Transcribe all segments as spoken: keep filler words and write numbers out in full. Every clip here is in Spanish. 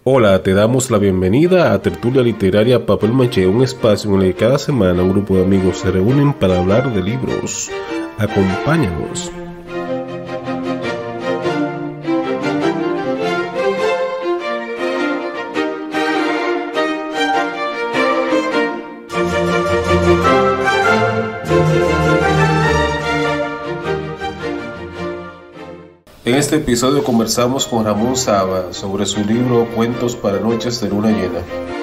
Hola, te damos la bienvenida a Tertulia Literaria Papel Maché, un espacio en el que cada semana un grupo de amigos se reúnen para hablar de libros. Acompáñanos. En este episodio conversamos con Ramón Saba sobre su libro Cuentos para Noches de Luna Llena.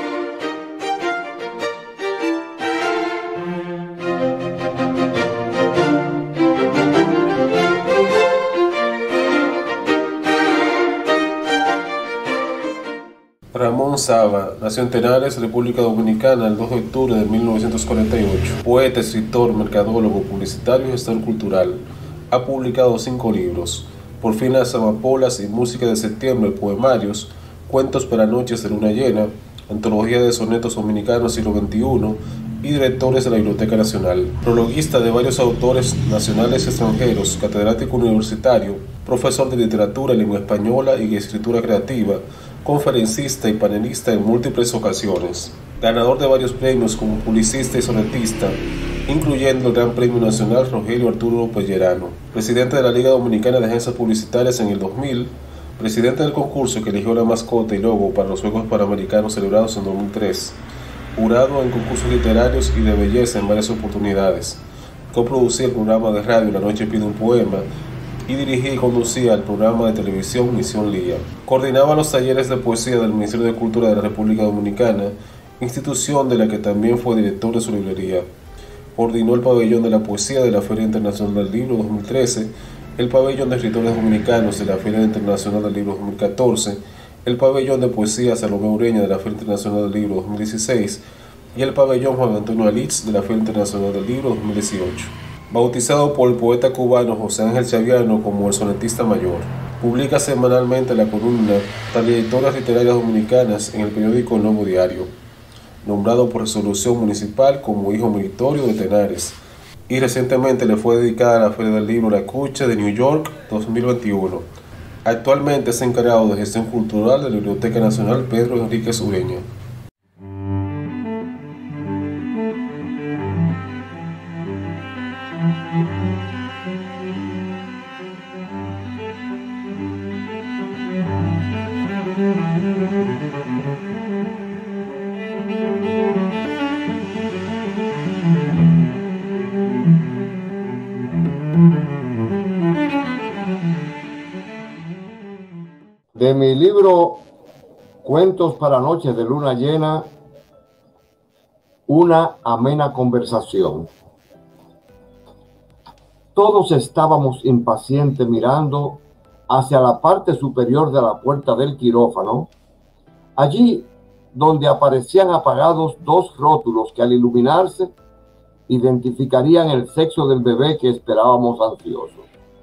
Ramón Saba nació en Tenares, República Dominicana, el dos de octubre de mil novecientos cuarenta y ocho. Poeta, escritor, mercadólogo, publicitario y gestor cultural. Ha publicado cinco libros: Por fin las amapolas y Música de septiembre, poemarios, Cuentos para Noches de Luna Llena, Antología de Sonetos Dominicanos siglo veintiuno y Directores de la Biblioteca Nacional. Prologuista de varios autores nacionales y extranjeros, catedrático universitario, profesor de literatura, lengua española y escritura creativa, conferencista y panelista en múltiples ocasiones. Ganador de varios premios como publicista y sonetista, incluyendo el Gran Premio Nacional Rogelio Arturo Pellerano. Presidente de la Liga Dominicana de Agencias Publicitarias en el dos mil, presidente del concurso que eligió la mascota y logo para los Juegos Panamericanos celebrados en dos mil tres, jurado en concursos literarios y de belleza en varias oportunidades, coproducía el programa de radio La Noche Pide un Poema y dirigía y conducía el programa de televisión Misión Lía. Coordinaba los talleres de poesía del Ministerio de Cultura de la República Dominicana, institución de la que también fue director de su librería. Coordinó el pabellón de la poesía de la Feria Internacional del Libro dos mil trece, el pabellón de escritores dominicanos de la Feria Internacional del Libro dos mil catorce, el pabellón de poesía Salomé Ureña de la Feria Internacional del Libro dos mil dieciséis y el pabellón Juan Antonio Alitz de la Feria Internacional del Libro dos mil dieciocho. Bautizado por el poeta cubano José Ángel Chaviano como el sonetista mayor, publica semanalmente la columna Trayectorias Literarias Dominicanas en el periódico Nuevo Diario, nombrado por resolución municipal como hijo meritorio de Tenares, y recientemente le fue dedicada a la Feria del Libro La Escucha de New York dos mil veintiuno. Actualmente es encargado de gestión cultural de la Biblioteca Nacional Pedro Enríquez Ureña. De mi libro Cuentos para Noches de Luna Llena, una amena conversación. Todos estábamos impacientes mirando hacia la parte superior de la puerta del quirófano, allí donde aparecían apagados dos rótulos que al iluminarse identificarían el sexo del bebé que esperábamos ansiosos.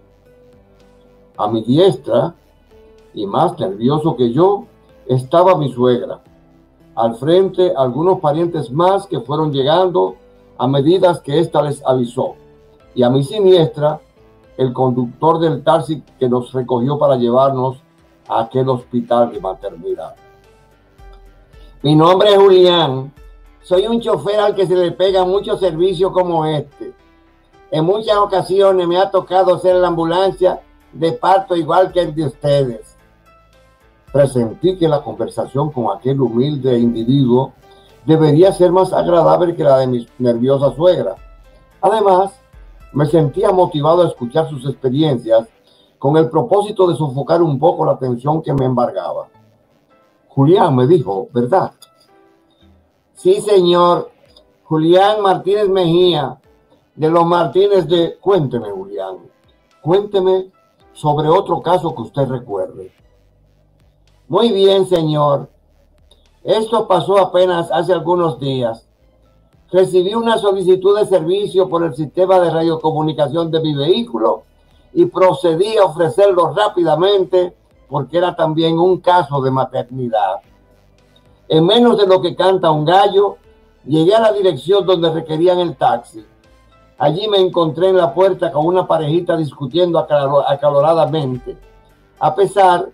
A mi diestra, y más nervioso que yo, estaba mi suegra. Al frente, algunos parientes más que fueron llegando a medida que ésta les avisó. Y a mi siniestra, el conductor del taxi que nos recogió para llevarnos a aquel hospital de maternidad. Mi nombre es Julián. Soy un chofer al que se le pega muchos servicios como este. En muchas ocasiones me ha tocado ser la ambulancia de parto igual que el de ustedes. Presentí que la conversación con aquel humilde individuo debería ser más agradable que la de mi nerviosa suegra. Además, me sentía motivado a escuchar sus experiencias con el propósito de sofocar un poco la tensión que me embargaba. Julián, me dijo, ¿verdad? Sí, señor. Julián Martínez Mejía, de los Martínez de... Cuénteme, Julián. Cuénteme sobre otro caso que usted recuerde. Muy bien, señor. Esto pasó apenas hace algunos días. Recibí una solicitud de servicio por el sistema de radiocomunicación de mi vehículo y procedí a ofrecerlo rápidamente porque era también un caso de maternidad. En menos de lo que canta un gallo, llegué a la dirección donde requerían el taxi. Allí me encontré en la puerta con una parejita discutiendo acaloradamente. A pesar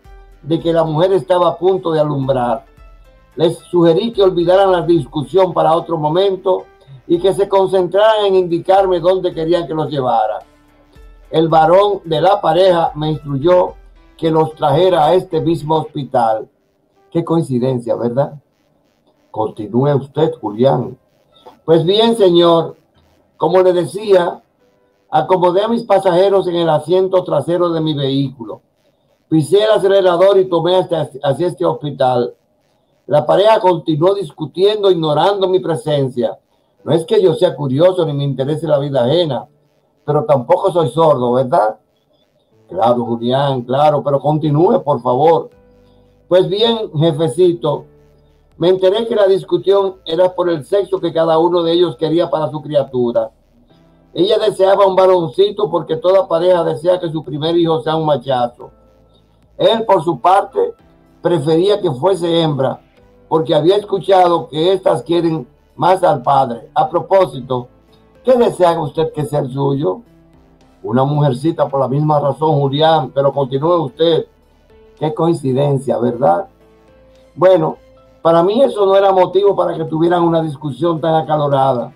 de que la mujer estaba a punto de alumbrar. Les sugerí que olvidaran la discusión para otro momento y que se concentraran en indicarme dónde querían que los llevara. El varón de la pareja me instruyó que los trajera a este mismo hospital. Qué coincidencia, ¿verdad? Continúe usted, Julián. Pues bien, señor, como le decía, acomodé a mis pasajeros en el asiento trasero de mi vehículo. Pisé el acelerador y tomé hacia, hacia este hospital. La pareja continuó discutiendo, ignorando mi presencia. No es que yo sea curioso ni me interese la vida ajena, pero tampoco soy sordo, ¿verdad? Claro, Julián, claro, pero continúe, por favor. Pues bien, jefecito, me enteré que la discusión era por el sexo que cada uno de ellos quería para su criatura. Ella deseaba un varoncito porque toda pareja desea que su primer hijo sea un machazo. Él, por su parte, prefería que fuese hembra porque había escuchado que éstas quieren más al padre. A propósito, ¿qué desea usted que sea el suyo? Una mujercita por la misma razón, Julián, pero continúe usted. Qué coincidencia, ¿verdad? Bueno, para mí eso no era motivo para que tuvieran una discusión tan acalorada.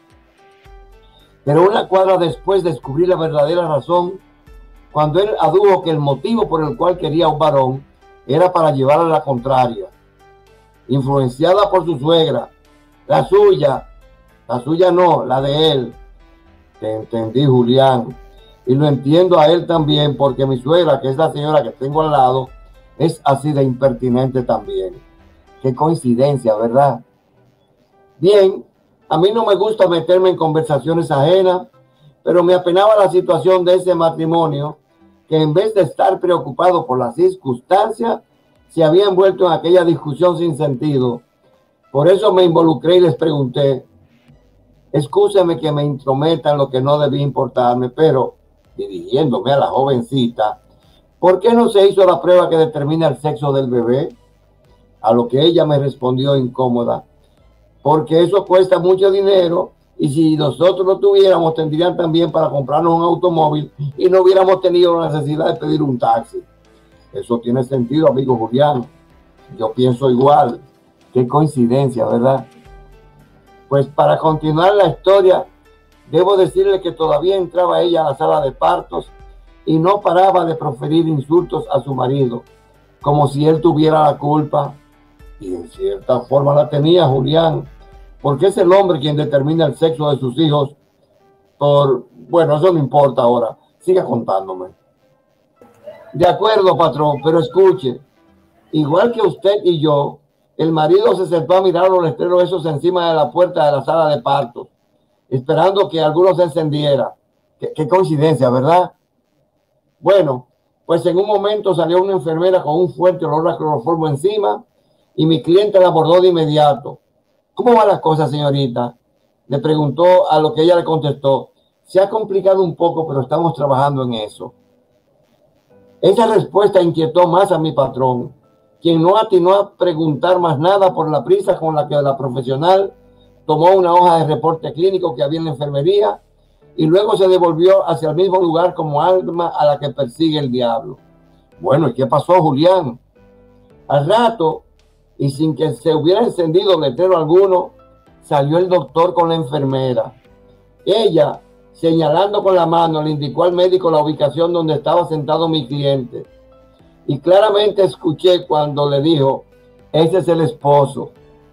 Pero una cuadra después descubrí la verdadera razón cuando él adujo que el motivo por el cual quería un varón era para llevarle la contraria. Influenciada por su suegra, la suya, la suya no, la de él. Te entendí, Julián, y lo entiendo a él también porque mi suegra, que es la señora que tengo al lado, es así de impertinente también. Qué coincidencia, ¿verdad? Bien, a mí no me gusta meterme en conversaciones ajenas, pero me apenaba la situación de ese matrimonio que en vez de estar preocupado por las circunstancias, se había envuelto en aquella discusión sin sentido. Por eso me involucré y les pregunté, excúseme que me intrometa en lo que no debía importarme, pero dirigiéndome a la jovencita, ¿por qué no se hizo la prueba que determina el sexo del bebé? A lo que ella me respondió incómoda, porque eso cuesta mucho dinero y si nosotros lo tuviéramos tendrían también para comprarnos un automóvil y no hubiéramos tenido la necesidad de pedir un taxi. Eso tiene sentido, amigo Julián. Yo pienso igual. Qué coincidencia, ¿verdad? Pues para continuar la historia, debo decirle que todavía entraba ella a la sala de partos y no paraba de proferir insultos a su marido, como si él tuviera la culpa. Y en cierta forma la tenía, Julián, porque es el hombre quien determina el sexo de sus hijos por... Bueno, eso no importa ahora. Siga contándome. De acuerdo, patrón, pero escuche. Igual que usted y yo, el marido se sentó a mirar los letreros esos encima de la puerta de la sala de partos, esperando que alguno se encendiera. Qué, qué coincidencia, ¿verdad? Bueno, pues en un momento salió una enfermera con un fuerte olor a cloroformo encima y mi cliente la abordó de inmediato. ¿Cómo va la cosa, señorita? Le preguntó, a lo que ella le contestó. Se ha complicado un poco, pero estamos trabajando en eso. Esa respuesta inquietó más a mi patrón, quien no atinó a preguntar más nada por la prisa con la que la profesional tomó una hoja de reporte clínico que había en la enfermería y luego se devolvió hacia el mismo lugar como alma a la que persigue el diablo. Bueno, ¿y qué pasó, Julián? Al rato, y sin que se hubiera encendido letrero alguno, salió el doctor con la enfermera. Ella, señalando con la mano, le indicó al médico la ubicación donde estaba sentado mi cliente. Y claramente escuché cuando le dijo, ese es el esposo.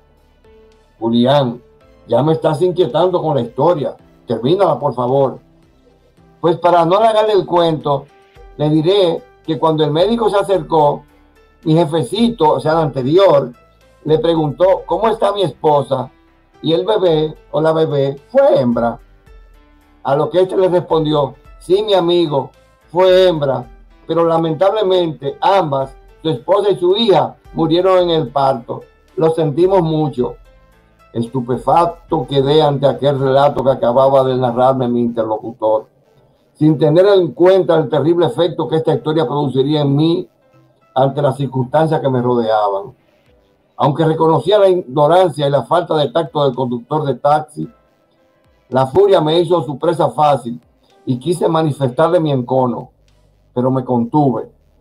Julián, ya me estás inquietando con la historia. Termínala, por favor. Pues para no alargarle el cuento, le diré que cuando el médico se acercó, mi jefecito, o sea, el anterior, le preguntó, ¿cómo está mi esposa? Y el bebé, o la bebé, fue hembra. A lo que este le respondió, sí, mi amigo, fue hembra, pero lamentablemente ambas, su esposa y su hija, murieron en el parto. Lo sentimos mucho. Estupefacto quedé ante aquel relato que acababa de narrarme mi interlocutor, sin tener en cuenta el terrible efecto que esta historia produciría en mí ante las circunstancias que me rodeaban. Aunque reconocía la ignorancia y la falta de tacto del conductor de taxi, la furia me hizo su presa fácil y quise manifestarle mi encono, pero me contuve.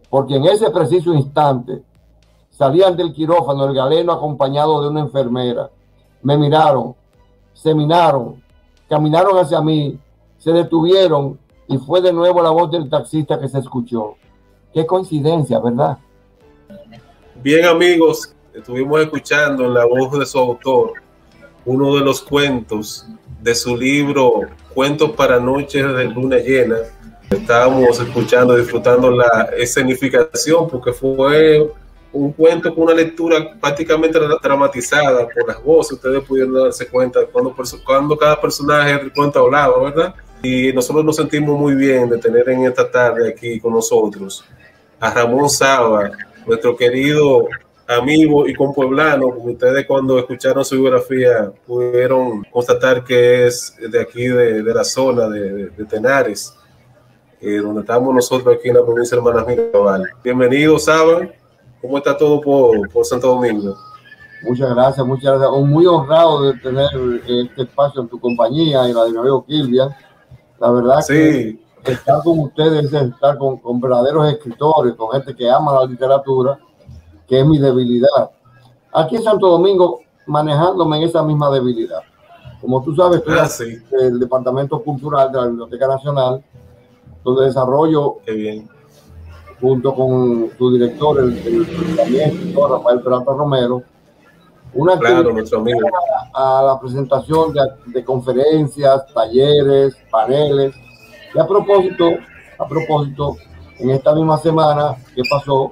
porque en ese preciso instante salían del quirófano el galeno acompañado de una enfermera. Me miraron, se minaron, caminaron hacia mí, se detuvieron y fue de nuevo la voz del taxista que se escuchó. Qué coincidencia, ¿verdad? Bien, amigos, estuvimos escuchando en la voz de su autor uno de los cuentos de su libro Cuentos para Noches de Luna Llena. Estábamos escuchando, disfrutando la escenificación, porque fue un cuento con una lectura prácticamente dramatizada por las voces. Ustedes pudieron darse cuenta de cuando, cuando cada personaje del cuento hablaba, ¿verdad? Y nosotros nos sentimos muy bien de tener en esta tarde aquí con nosotros a Ramón Saba, nuestro querido amigo y compueblano, como ustedes cuando escucharon su biografía pudieron constatar que es de aquí, de, de la zona de, de, de Tenares, eh, donde estamos nosotros aquí en la provincia de Hermanas Mirabal. Bienvenido, Saba. ¿Cómo está todo por, por Santo Domingo? Muchas gracias, muchas gracias. Muy honrado de tener este espacio en tu compañía y la de mi amigo Kilvian. La verdad sí. que estar con ustedes es estar con, con verdaderos escritores, con gente que ama la literatura, que es mi debilidad. Aquí en Santo Domingo, manejándome en esa misma debilidad. Como tú sabes, estoy ah, sí. en el Departamento Cultural de la Biblioteca Nacional, donde desarrollo, Qué bien, junto con su director, el, el también escritor Rafael Peralta Romero, una claro, nuestro amigo. A, a la presentación de, de conferencias, talleres, paneles. Y a propósito, a propósito, en esta misma semana que pasó,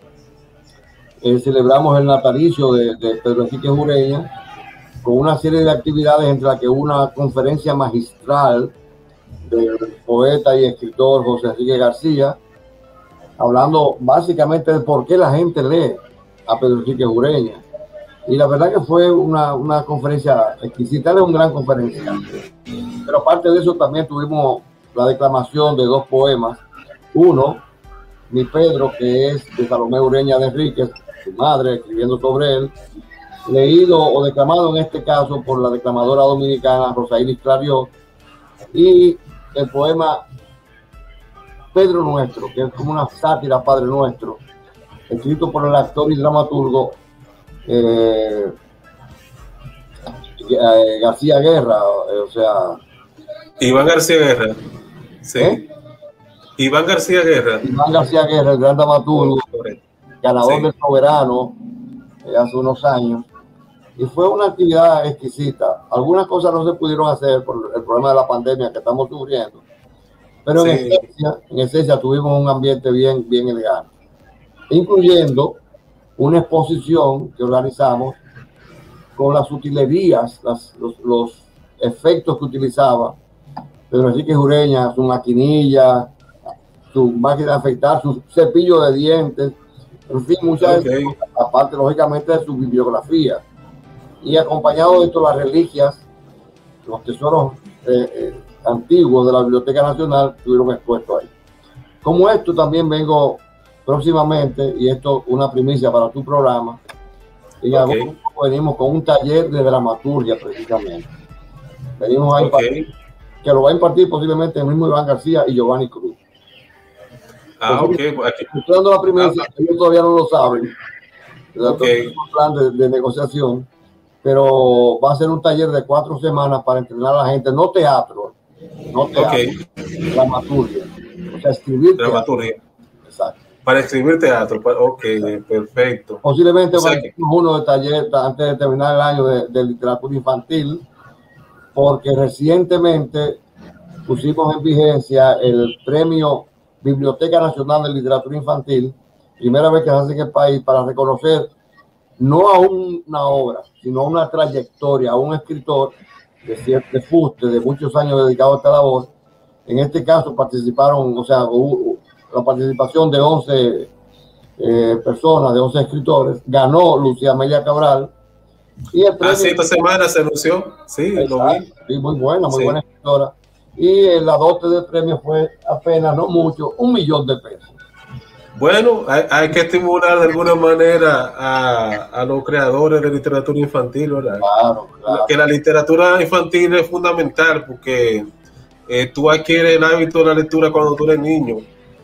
eh, celebramos el natalicio de, de Pedro Enrique Ureña, con una serie de actividades entre las que una conferencia magistral del poeta y escritor José Enrique García, hablando básicamente de por qué la gente lee a Pedro Enrique Ureña. Y la verdad que fue una, una conferencia exquisita, él es un gran conferenciante. Pero aparte de eso también tuvimos la declamación de dos poemas. Uno, Mi Pedro, que es de Salomé Ureña de Enríquez, su madre, escribiendo sobre él, leído o declamado en este caso por la declamadora dominicana Rosailis Clarió, y el poema Pedro Nuestro, que es como una sátira Padre Nuestro, escrito por el actor y dramaturgo eh, eh, García Guerra, eh, o sea... Iván García Guerra. Sí. ¿Eh? Iván García Guerra. Iván García Guerra, el gran dramaturgo, ganador sí. del Soberano eh, hace unos años. Y fue una actividad exquisita. Algunas cosas no se pudieron hacer por el problema de la pandemia que estamos sufriendo. Pero sí. en, esencia, en esencia tuvimos un ambiente bien, bien elegante. Incluyendo una exposición que organizamos con las utilerías, las, los, los efectos que utilizaba Pedro Enrique Ureña, su maquinilla, su máquina de afeitar, su cepillo de dientes, en fin, muchas okay. cosas, aparte lógicamente de su bibliografía. Y acompañado de esto, las reliquias, los tesoros eh, eh, antiguos de la Biblioteca Nacional estuvieron expuestos ahí. Como esto también vengo próximamente, y esto una primicia para tu programa, en okay. agosto venimos con un taller de dramaturgia precisamente. Venimos a impartir, okay. que lo va a impartir posiblemente el mismo Iván García y Giovanni Cruz. Ah, ok. Aquí. Estoy dando la primicia, ah, ellos todavía no lo saben. Okay. Un plan de, de negociación, pero va a ser un taller de cuatro semanas para entrenar a la gente, no teatro, no teatro, okay. dramaturgia. O sea, escribir dramaturgia. Teatro. Exacto. Para escribir teatro, ok, exacto. Perfecto. Posiblemente o sea, que... uno de taller antes de terminar el año de, de literatura infantil, porque recientemente pusimos en vigencia el premio Biblioteca Nacional de Literatura Infantil, primera vez que se hace en el país, para reconocer no a una obra, sino a una trayectoria, a un escritor de cierto fuste, de muchos años dedicado a esta labor. En este caso participaron, o sea, hubo la participación de once eh, personas, de once escritores. Ganó Lucía Amelia Cabral. Y el premio, ah, sí, esta semana se anunció. Sí, lo vi. Sí, muy buena, muy sí. buena escritora. Y la dote del premio fue apenas, no mucho, un millón de pesos. Bueno, hay, hay que estimular de alguna manera a, a los creadores de literatura infantil, ¿verdad? Claro, claro. Que la literatura infantil es fundamental porque eh, tú adquieres el hábito de la lectura cuando tú eres niño.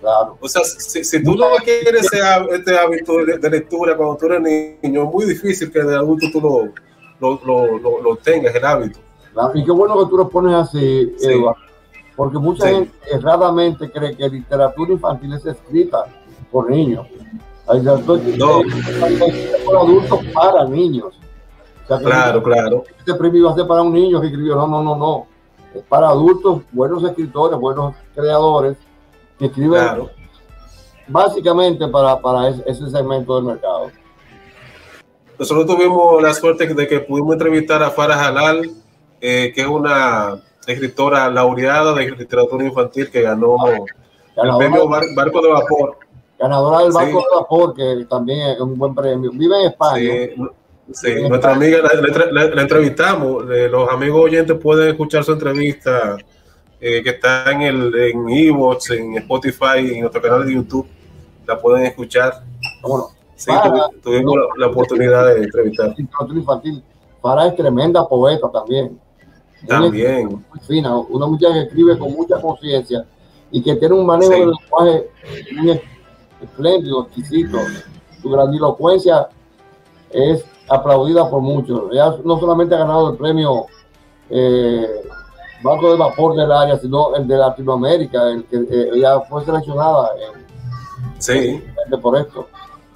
claro. O sea, si, si tú no quieres ese, este hábito de, de lectura cuando tú eres niño, es muy difícil que de adulto tú lo, lo, lo, lo, lo tengas, el hábito. Claro, y qué bueno que tú lo pones así, sí. Eva, porque mucha sí. gente erradamente cree que literatura infantil es escrita por niños. Hay literatura no. es por adultos para niños. O sea, que claro, claro. Este premio iba a ser para un niño que escribió, no, no, no, no. Es para adultos, buenos escritores, buenos creadores, que escriben claro. básicamente para, para ese, ese segmento del mercado. Nosotros tuvimos la suerte de que pudimos entrevistar a Farah Jalal, eh, que es una escritora laureada de literatura infantil que ganó ganadora, el premio Bar, Barco de Vapor. Ganadora del Barco sí. de Vapor, que también es un buen premio. Vive en España. Sí. Sí, nuestra amiga la, la, la entrevistamos. Los amigos oyentes pueden escuchar su entrevista eh, que está en el en iVoox, en Spotify, en nuestro canal de YouTube. La pueden escuchar. Bueno, sí, Farah, tuvimos no, la, la oportunidad de entrevistar. Infantil. Farah es tremenda poeta también. También. Muy fina, una muchacha que escribe con mucha conciencia y que tiene un manejo sí. de lenguaje muy espléndido, exquisito. Su grandilocuencia es aplaudida por muchos. Ella no solamente ha ganado el premio eh, Barco de Vapor del área, sino el de Latinoamérica, el que eh, ella fue seleccionada en, sí. en, por esto.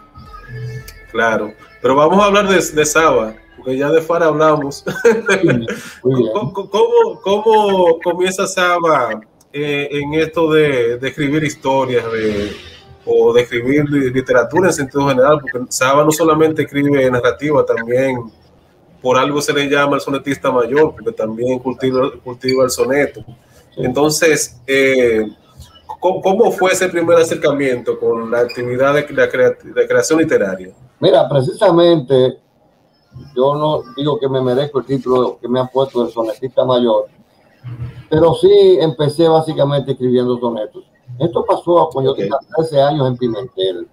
Claro, pero vamos a hablar de, de Saba, porque ya de Farah hablamos. Sí, ¿Cómo, ¿Cómo, ¿Cómo comienza Saba eh, en esto de, de escribir historias, de o de escribir literatura en sentido general? Porque Saba no solamente escribe narrativa, también por algo se le llama el sonetista mayor, porque también cultiva, cultiva el soneto. Entonces, eh, ¿cómo, ¿cómo fue ese primer acercamiento con la actividad de, de, de creación literaria? Mira, precisamente, yo no digo que me merezco el título que me han puesto de sonetista mayor, pero sí empecé básicamente escribiendo sonetos. Esto pasó cuando okay. yo tenía trece años en Pimentel.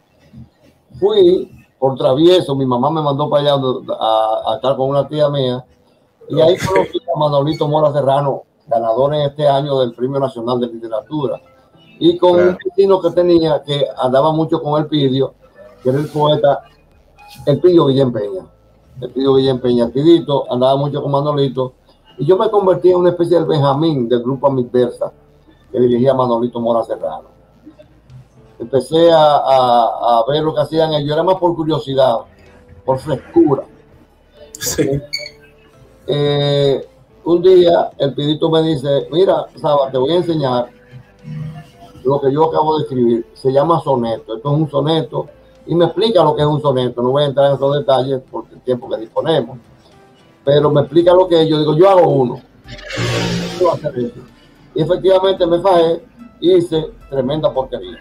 Fui por travieso, mi mamá me mandó para allá a, a estar con una tía mía, y ahí conocí a Manolito Mora Serrano, ganador en este año del Premio Nacional de Literatura, y con claro. un vecino que tenía, que andaba mucho con Elpidio, que era el poeta Elpidio Guillén Peña. Elpidio Guillén Peña, Elpidito, andaba mucho con Manolito, y yo me convertí en una especie de Benjamín del grupo Amidversa, que dirigía Manolito Mora Serrano. Empecé a, a, a ver lo que hacían ellos, era más por curiosidad, por frescura. Sí. Eh, un día el Pidito me dice, mira, Saba, te voy a enseñar lo que yo acabo de escribir. Se llama soneto. Esto es un soneto. Y me explica lo que es un soneto. No voy a entrar en esos detalles por el tiempo que disponemos. Pero me explica lo que es. Yo digo, yo hago uno. Yo voy a hacer eso. Y efectivamente me fajé y hice tremenda porquería.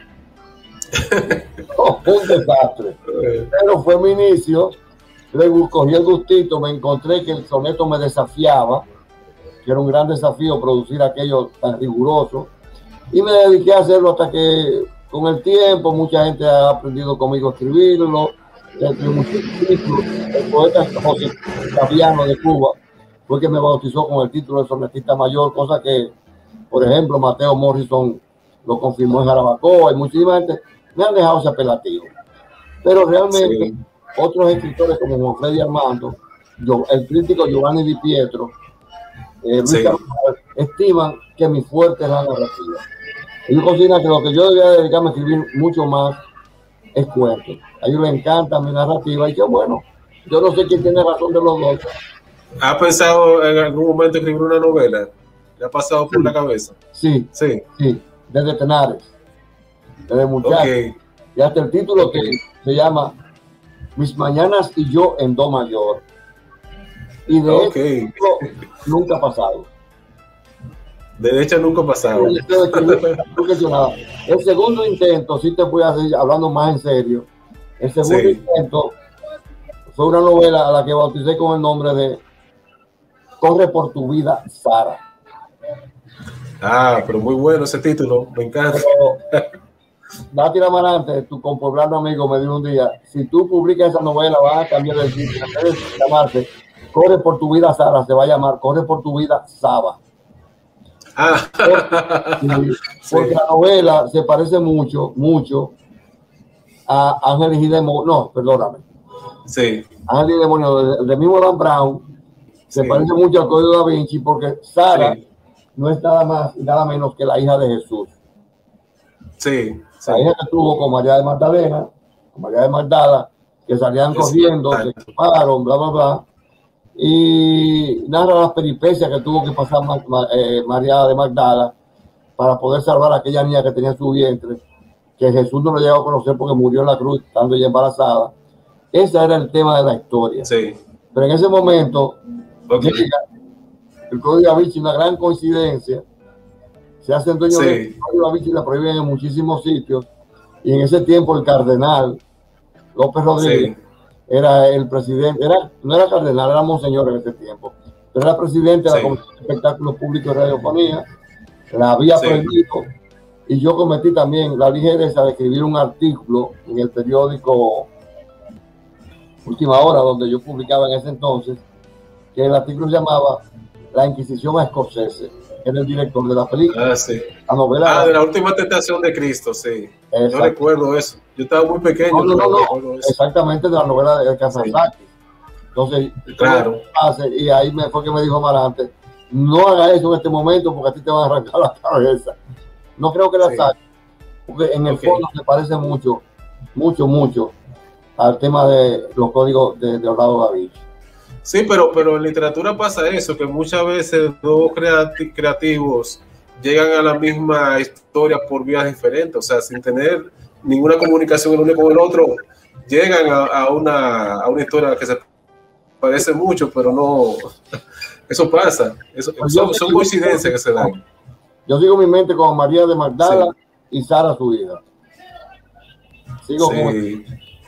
Oh, un desastre. Pero fue mi inicio. Luego cogí el gustito, me encontré que el soneto me desafiaba, que era un gran desafío producir aquello tan riguroso, y me dediqué a hacerlo hasta que con el tiempo mucha gente ha aprendido conmigo a escribirlo. El poeta José Fabiano de Cuba fue que me bautizó con el título de sonetista mayor, cosa que, por ejemplo, Mateo Morrison lo confirmó en Jarabacoa, y muchísima gente me han dejado ese apelativo. Pero realmente sí. Otros escritores como Juan Freddy Armando, yo, el crítico Giovanni Di Pietro, eh, Luis sí. Carlos, estiman que mi fuerte es la narrativa. Ellos consideran que lo que yo debía dedicarme a escribir mucho más es cuento. A ellos les encanta mi narrativa y que bueno, yo no sé quién tiene razón de los dos. ¿Ha pensado en algún momento escribir una novela? ¿Le ha pasado por sí. la cabeza? Sí, sí, sí, desde Tenares, desde muchacho. Okay. Y hasta el título okay. que se llama Mis mañanas y yo en do mayor. Y de okay. hecho nunca ha pasado. De hecho nunca ha pasado. El segundo intento, si te voy a seguir hablando más en serio, el segundo sí. intento fue una novela a la que bauticé con el nombre de Corre por tu vida, Sara. Ah, pero muy bueno ese título, me encanta. Pero, Nati Amarante, tu compoblano amigo, me dijo un día, si tú publicas esa novela vas a cambiar el título, en vez de llamarse Corre por tu vida, Sara, se va a llamar Corre por tu vida, Saba. Ah. Porque, porque sí. La novela se parece mucho, mucho a Ángeles y Demonios. No, perdóname. Sí. Ángeles y Demonios, del mismo Dan Brown, se sí. parece mucho al Código Da Vinci, porque Sara sí. no es nada más y nada menos que la hija de Jesús. Sí. sí. La hija que tuvo con María de Magdalena, con María de Magdala, que salían sí. corriendo, se escaparon, bla, bla, bla. Y narra las peripecias que tuvo que pasar eh, María de Magdala para poder salvar a aquella niña que tenía en su vientre, que Jesús no lo llegó a conocer porque murió en la cruz estando ya embarazada. Ese era el tema de la historia. Sí. Pero en ese momento, okay. llega el Código Da Vinci, una gran coincidencia, se hacen dueños sí. del Código Da Vinci y la prohíben en muchísimos sitios, y en ese tiempo el cardenal López Rodríguez sí. era el presidente, era, no era cardenal, era monseñor en ese tiempo, pero era presidente de la sí. Comisión de Espectáculos Públicos de Radiofonía, la había sí. prohibido, y yo cometí también la ligereza de escribir un artículo en el periódico Última Hora, donde yo publicaba en ese entonces, que el artículo se llamaba La Inquisición a Scorsese. Era el director de la película. Ah, sí. La novela. Ah, de la última tentación de Cristo, sí. Exacto. Yo recuerdo eso. Yo estaba muy pequeño. No, no, no, no. Exactamente, de la novela de Kazantzakis. Sí. Entonces, claro. Y ahí me, fue que me dijo Marante, no haga eso en este momento porque a ti te van a arrancar la cabeza. No creo que la sí. saque, porque en el okay. fondo se parece mucho, mucho, mucho al tema de los códigos de, de Orlando Da Vinci. Sí, pero, pero en literatura pasa eso, que muchas veces dos creati creativos llegan a la misma historia por vías diferentes, o sea, sin tener ninguna comunicación el uno con el otro, llegan a, a, una, a una historia que se parece mucho, pero no, eso pasa, eso, son, son coincidencias que se dan. Yo sigo mi mente con María de Magdala sí. y Sara, su hija. Sigo sí.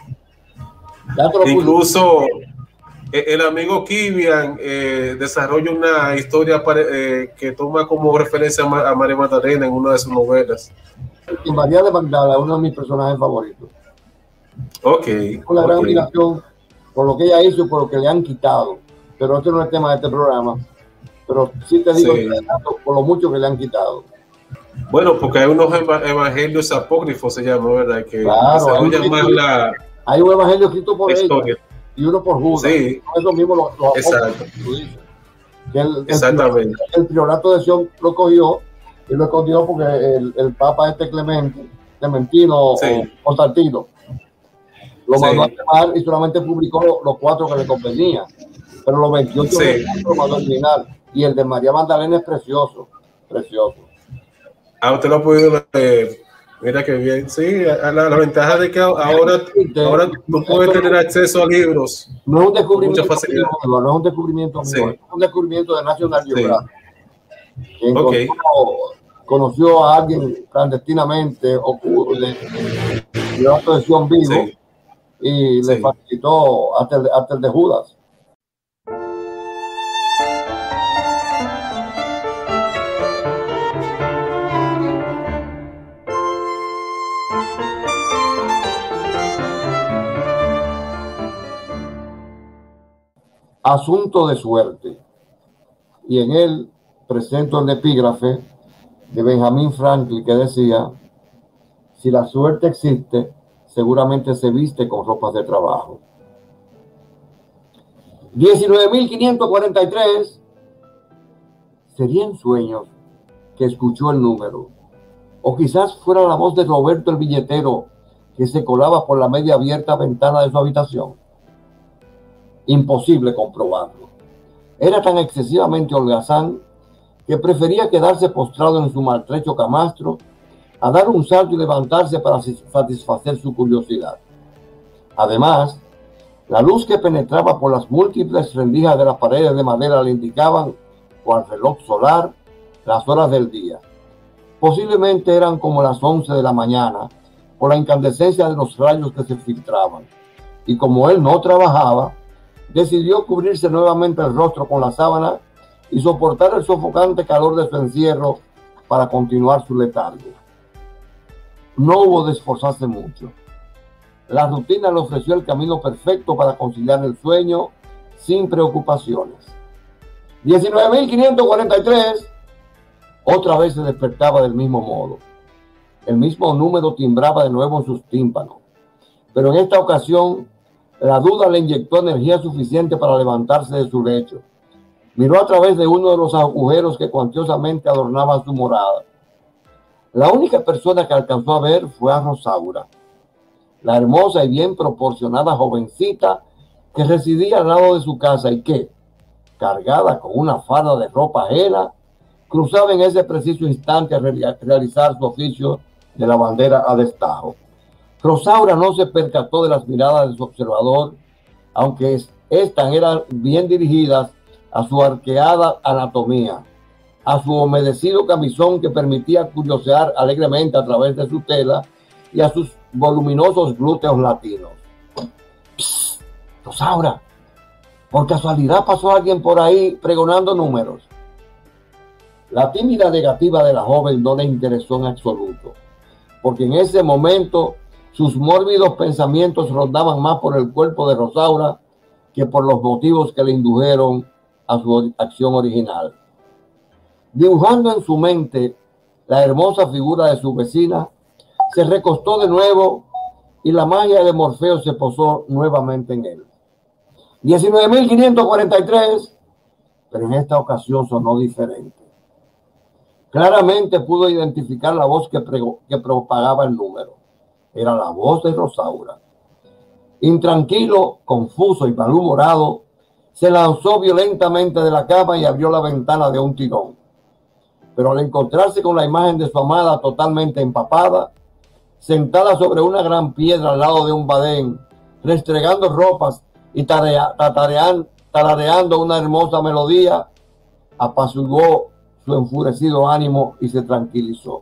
con incluso el amigo Kivian eh, desarrolla una historia para, eh, que toma como referencia a, a María Magdalena en una de sus novelas. Y María de Magdala es uno de mis personajes favoritos. Ok. Con la okay. gran admiración por lo que ella hizo y por lo que le han quitado. Pero este no es el tema de este programa. Pero sí te digo, sí. por lo mucho que le han quitado. Bueno, porque hay unos evangelios apócrifos, se llama, ¿verdad? Que claro, desarrollan más la hay un evangelio escrito por historia. Ella y uno por Judas. Sí. Eso mismo lo, lo Exacto. Que el, Exactamente. El, el priorato de Sion lo cogió y lo escondió porque el, el Papa este Clemente, Clementino sí. o Constantino, lo sí. mandó a quemar y solamente publicó los, los cuatro que le convenían. Pero los veintiocho sí. lo mandó a eliminar. Y el de María Magdalena es precioso, precioso. Ah, usted lo ha podido leer. Mira qué bien. Sí, la, la ventaja de que ahora, ahora tú puedes tener acceso a libros. No es un descubrimiento mío, no es un descubrimiento mío, sí. es un descubrimiento de National Geographic. Sí. Okay. Conoció a alguien clandestinamente o le dio atención vivo sí. y sí. le facilitó hasta el, hasta el de Judas. Asunto de suerte, y en él presento el epígrafe de Benjamin Franklin que decía: si la suerte existe, seguramente se viste con ropas de trabajo. diecinueve mil quinientos cuarenta y tres. Serían sueños que escuchó el número, o quizás fuera la voz de Roberto el billetero que se colaba por la media abierta ventana de su habitación. Imposible comprobarlo. Era tan excesivamente holgazán que prefería quedarse postrado en su maltrecho camastro a dar un salto y levantarse para satisfacer su curiosidad. Además, la luz que penetraba por las múltiples rendijas de las paredes de madera le indicaban, cual reloj solar, las horas del día. Posiblemente eran como las once de la mañana, por la incandescencia de los rayos que se filtraban. Y como él no trabajaba, decidió cubrirse nuevamente el rostro con la sábana y soportar el sofocante calor de su encierro para continuar su letargo. No hubo de esforzarse mucho. La rutina le ofreció el camino perfecto para conciliar el sueño sin preocupaciones. diecinueve mil quinientos cuarenta y tres. otra vez se despertaba del mismo modo. El mismo número timbraba de nuevo en sus tímpanos. Pero en esta ocasión, la duda le inyectó energía suficiente para levantarse de su lecho. Miró a través de uno de los agujeros que cuantiosamente adornaban su morada. La única persona que alcanzó a ver fue a Rosaura, la hermosa y bien proporcionada jovencita que residía al lado de su casa y que, cargada con una farda de ropa ajena, cruzaba en ese preciso instante a realizar su oficio de la bandera a destajo. Rosaura no se percató de las miradas de su observador, aunque estas eran bien dirigidas a su arqueada anatomía, a su humedecido camisón que permitía curiosear alegremente a través de su tela y a sus voluminosos glúteos latinos. Psst, Rosaura, por casualidad pasó alguien por ahí pregonando números. La tímida negativa de la joven no le interesó en absoluto, porque en ese momento sus mórbidos pensamientos rondaban más por el cuerpo de Rosaura que por los motivos que le indujeron a su acción original. Dibujando en su mente la hermosa figura de su vecina, se recostó de nuevo y la magia de Morfeo se posó nuevamente en él. diecinueve mil quinientos cuarenta y tres, pero en esta ocasión sonó diferente. Claramente pudo identificar la voz que, que propagaba el número. Era la voz de Rosaura. Intranquilo, confuso y malhumorado, se lanzó violentamente de la cama y abrió la ventana de un tirón. Pero al encontrarse con la imagen de su amada totalmente empapada, sentada sobre una gran piedra al lado de un badén, restregando ropas y tarea, tatarean, tarareando una hermosa melodía, apaciguó su enfurecido ánimo y se tranquilizó.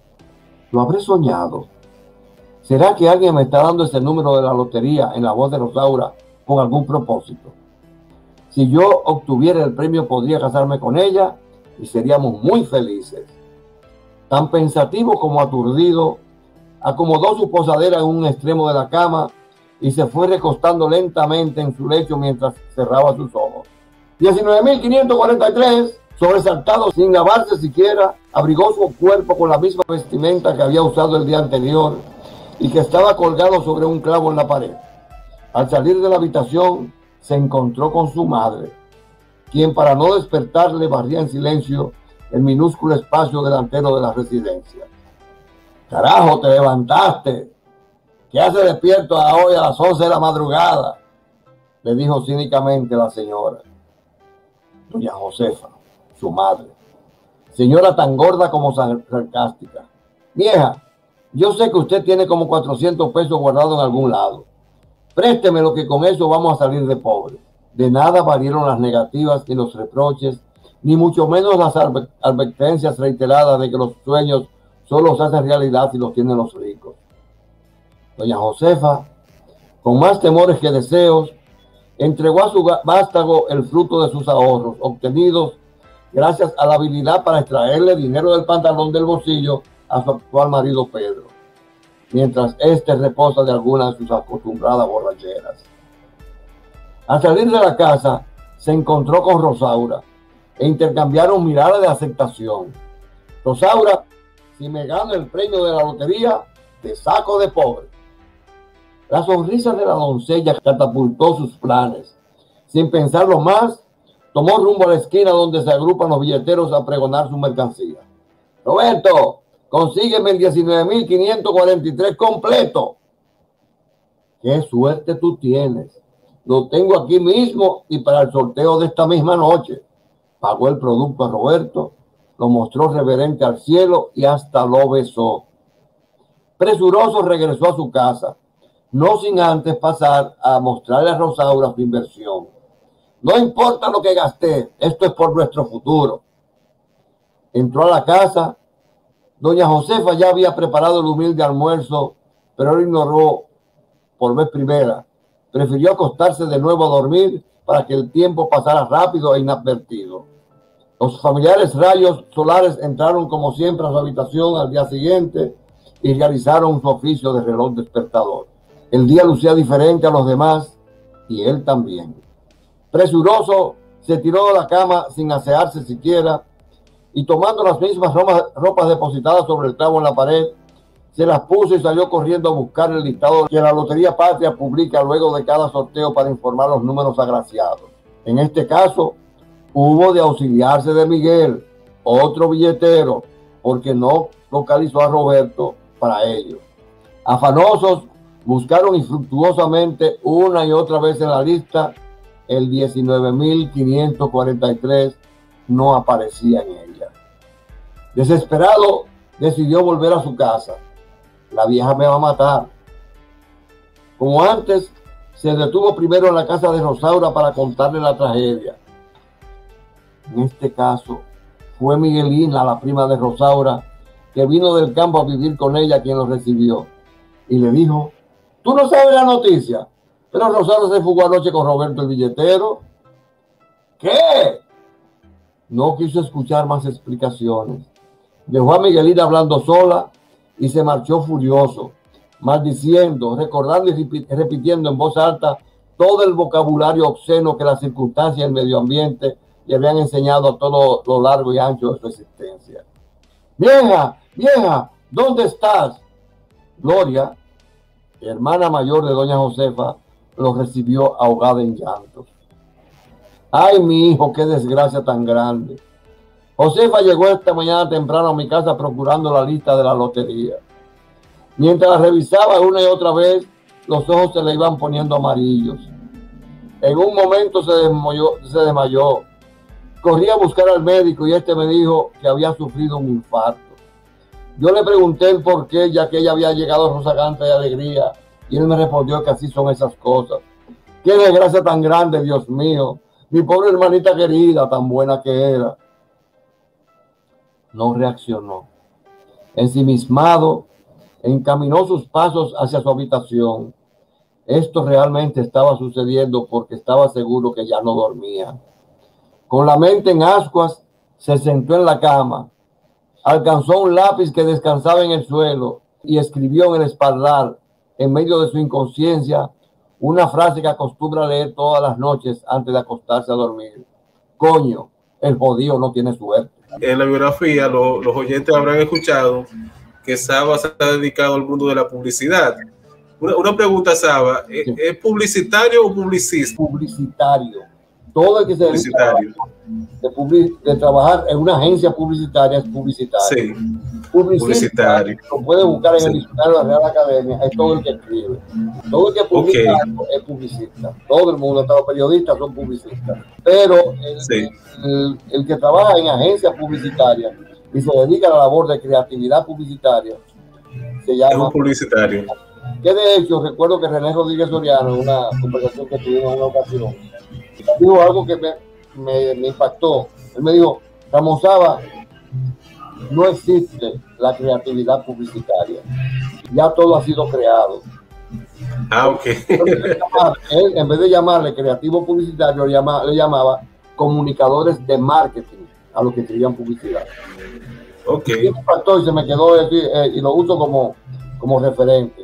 ¿Lo habré soñado? ¿Será que alguien me está dando ese número de la lotería en la voz de Rosaura con algún propósito? Si yo obtuviera el premio, podría casarme con ella y seríamos muy felices. Tan pensativo como aturdido, acomodó su posadera en un extremo de la cama y se fue recostando lentamente en su lecho mientras cerraba sus ojos. diecinueve mil quinientos cuarenta y tres, sobresaltado sin lavarse siquiera, abrigó su cuerpo con la misma vestimenta que había usado el día anterior y que estaba colgado sobre un clavo en la pared. Al salir de la habitación, se encontró con su madre, quien para no despertarle barría en silencio el minúsculo espacio delantero de la residencia. «Carajo, te levantaste. ¿Qué hace despierto hoy a las once de la madrugada?», le dijo cínicamente la señora. Doña Josefa, su madre, señora tan gorda como sarcástica. «Vieja, yo sé que usted tiene como cuatrocientos pesos guardados en algún lado. Présteme lo que con eso vamos a salir de pobre». De nada valieron las negativas y los reproches, ni mucho menos las advertencias reiteradas de que los sueños solo se hacen realidad si los tienen los ricos. Doña Josefa, con más temores que deseos, entregó a su vástago el fruto de sus ahorros, obtenidos gracias a la habilidad para extraerle dinero del pantalón del bolsillo a su actual marido Pedro, mientras éste reposa de algunas de sus acostumbradas borracheras. Al salir de la casa, se encontró con Rosaura e intercambiaron miradas de aceptación. «Rosaura, si me gano el premio de la lotería, te saco de pobre». La sonrisa de la doncella catapultó sus planes. Sin pensarlo más, tomó rumbo a la esquina donde se agrupan los billeteros a pregonar su mercancía. «Roberto, consígueme el diecinueve mil quinientos cuarenta y tres completo». «Qué suerte tú tienes. Lo tengo aquí mismo y para el sorteo de esta misma noche». Pagó el producto a Roberto, lo mostró reverente al cielo y hasta lo besó. Presuroso regresó a su casa, no sin antes pasar a mostrarle a Rosaura su inversión. «No importa lo que gasté, esto es por nuestro futuro». Entró a la casa. Doña Josefa ya había preparado el humilde almuerzo, pero él ignoró por vez primera. Prefirió acostarse de nuevo a dormir para que el tiempo pasara rápido e inadvertido. Los familiares rayos solares entraron como siempre a su habitación al día siguiente y realizaron su oficio de reloj despertador. El día lucía diferente a los demás y él también. Presuroso, se tiró de la cama sin asearse siquiera y tomando las mismas ropas, ropas depositadas sobre el clavo en la pared, se las puso y salió corriendo a buscar el listado que la Lotería Patria publica luego de cada sorteo para informar los números agraciados. En este caso, hubo de auxiliarse de Miguel, otro billetero, porque no localizó a Roberto para ello. Afanosos, buscaron infructuosamente una y otra vez en la lista. El diecinueve mil quinientos cuarenta y tres no aparecía en ella. Desesperado, decidió volver a su casa. La vieja me va a matar. Como antes, se detuvo primero en la casa de Rosaura para contarle la tragedia. En este caso, fue Miguelina, la prima de Rosaura, que vino del campo a vivir con ella, quien lo recibió. Y le dijo: ¿tú no sabes la noticia? Pero Rosaura se fugó anoche con Roberto el billetero. ¿Qué? No quiso escuchar más explicaciones. Dejó a Miguelina hablando sola y se marchó furioso, maldiciendo, recordando y repitiendo en voz alta todo el vocabulario obsceno que las circunstancias y el medio ambiente le habían enseñado a todo lo largo y ancho de su existencia. Vieja, vieja, ¿dónde estás? Gloria, hermana mayor de doña Josefa, lo recibió ahogada en llantos. Ay, mi hijo, qué desgracia tan grande. Josefa llegó esta mañana temprano a mi casa procurando la lista de la lotería. Mientras la revisaba una y otra vez, los ojos se le iban poniendo amarillos. En un momento se desmayó, se desmayó. Corrí a buscar al médico y este me dijo que había sufrido un infarto. Yo le pregunté el por qué, ya que ella había llegado rozagante de alegría, y él me respondió que así son esas cosas. Qué desgracia tan grande, Dios mío. Mi pobre hermanita querida, tan buena que era. No reaccionó. Ensimismado, encaminó sus pasos hacia su habitación. Esto realmente estaba sucediendo porque estaba seguro que ya no dormía. Con la mente en ascuas, se sentó en la cama, alcanzó un lápiz que descansaba en el suelo y escribió en el espaldar, en medio de su inconsciencia, una frase que acostumbra leer todas las noches antes de acostarse a dormir. Coño, el jodido no tiene suerte. En la biografía, lo, los oyentes habrán escuchado que Saba se ha dedicado al mundo de la publicidad. Una, una pregunta, Saba, ¿es, sí. ¿es publicitario o publicista? Publicitario. Todo el que se dedica de, public, de trabajar en una agencia publicitaria es publicitario. Sí, publicitario. Lo puede buscar en sí. el diccionario de la Real Academia, es todo el que escribe. Todo el que es publicitario okay. es publicista. Todo el mundo, todos los periodistas son publicistas. Pero el, sí. el, el que trabaja en agencias publicitarias y se dedica a la labor de creatividad publicitaria se llama... Es un publicitario. Que de hecho, recuerdo que René Rodríguez Soriano, en una conversación que tuvimos en una ocasión, dijo algo que me, me, me impactó. Él me dijo: Ramón Saba, no existe la creatividad publicitaria. Ya todo ha sido creado. Ah, ok. Él, en vez de llamarle creativo publicitario, le, llama, le llamaba comunicadores de marketing a los que escribían publicidad. Ok. Y me impactó y se me quedó decir, eh, y lo uso como, como referente.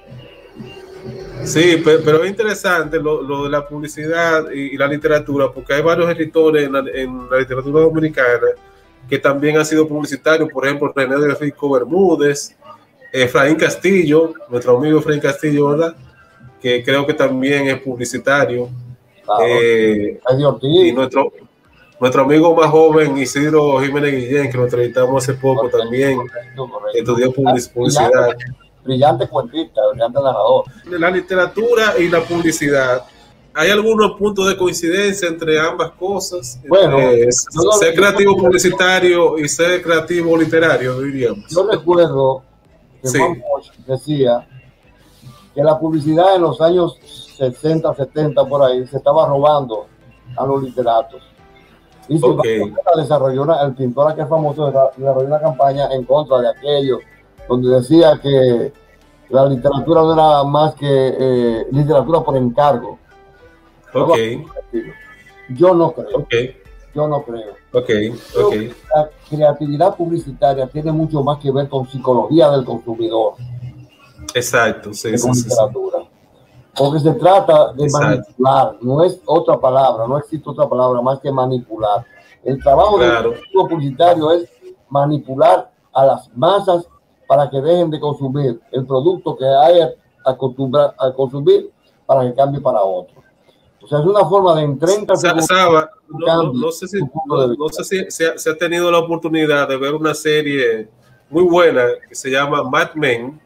Sí, pero, pero es interesante lo, lo de la publicidad y, y la literatura, porque hay varios escritores en la, en la literatura dominicana que también han sido publicitarios. Por ejemplo, René de Rico Bermúdez, Efraín Castillo, nuestro amigo Efraín Castillo, ¿verdad? Que creo que también es publicitario. Claro, eh, y nuestro, nuestro amigo más joven, Isidro Jiménez Guillén, que lo entrevistamos hace poco, correcto, también correcto, correcto. estudió public, publicidad. Brillante cuentista, brillante narrador. La literatura y la publicidad, ¿hay algunos puntos de coincidencia entre ambas cosas? Bueno, eh, ser creativo publicitario y ser creativo literario, diríamos. Yo recuerdo que sí. Juan Bosch decía que la publicidad en los años sesenta, setenta, por ahí, se estaba robando a los literatos. Y okay. desarrolló una, el pintor que es famoso desarrolló una campaña en contra de aquello, donde decía que la literatura no era más que eh, literatura por encargo. Okay. Yo no creo. Okay. Yo no creo. Okay. Okay. La creatividad publicitaria tiene mucho más que ver con psicología del consumidor. Exacto, sí, que con sí, literatura. Sí. Porque se trata de Exacto. manipular, no es otra palabra, no existe otra palabra más que manipular. El trabajo Claro. del publicitario es manipular a las masas para que dejen de consumir el producto que hay acostumbrado a consumir para que cambie para otro. O sea, es una forma de en treinta segundos. Saba, no, no, no sé si, no, no sé si se ha, se ha tenido la oportunidad de ver una serie muy buena que se llama Mad Men,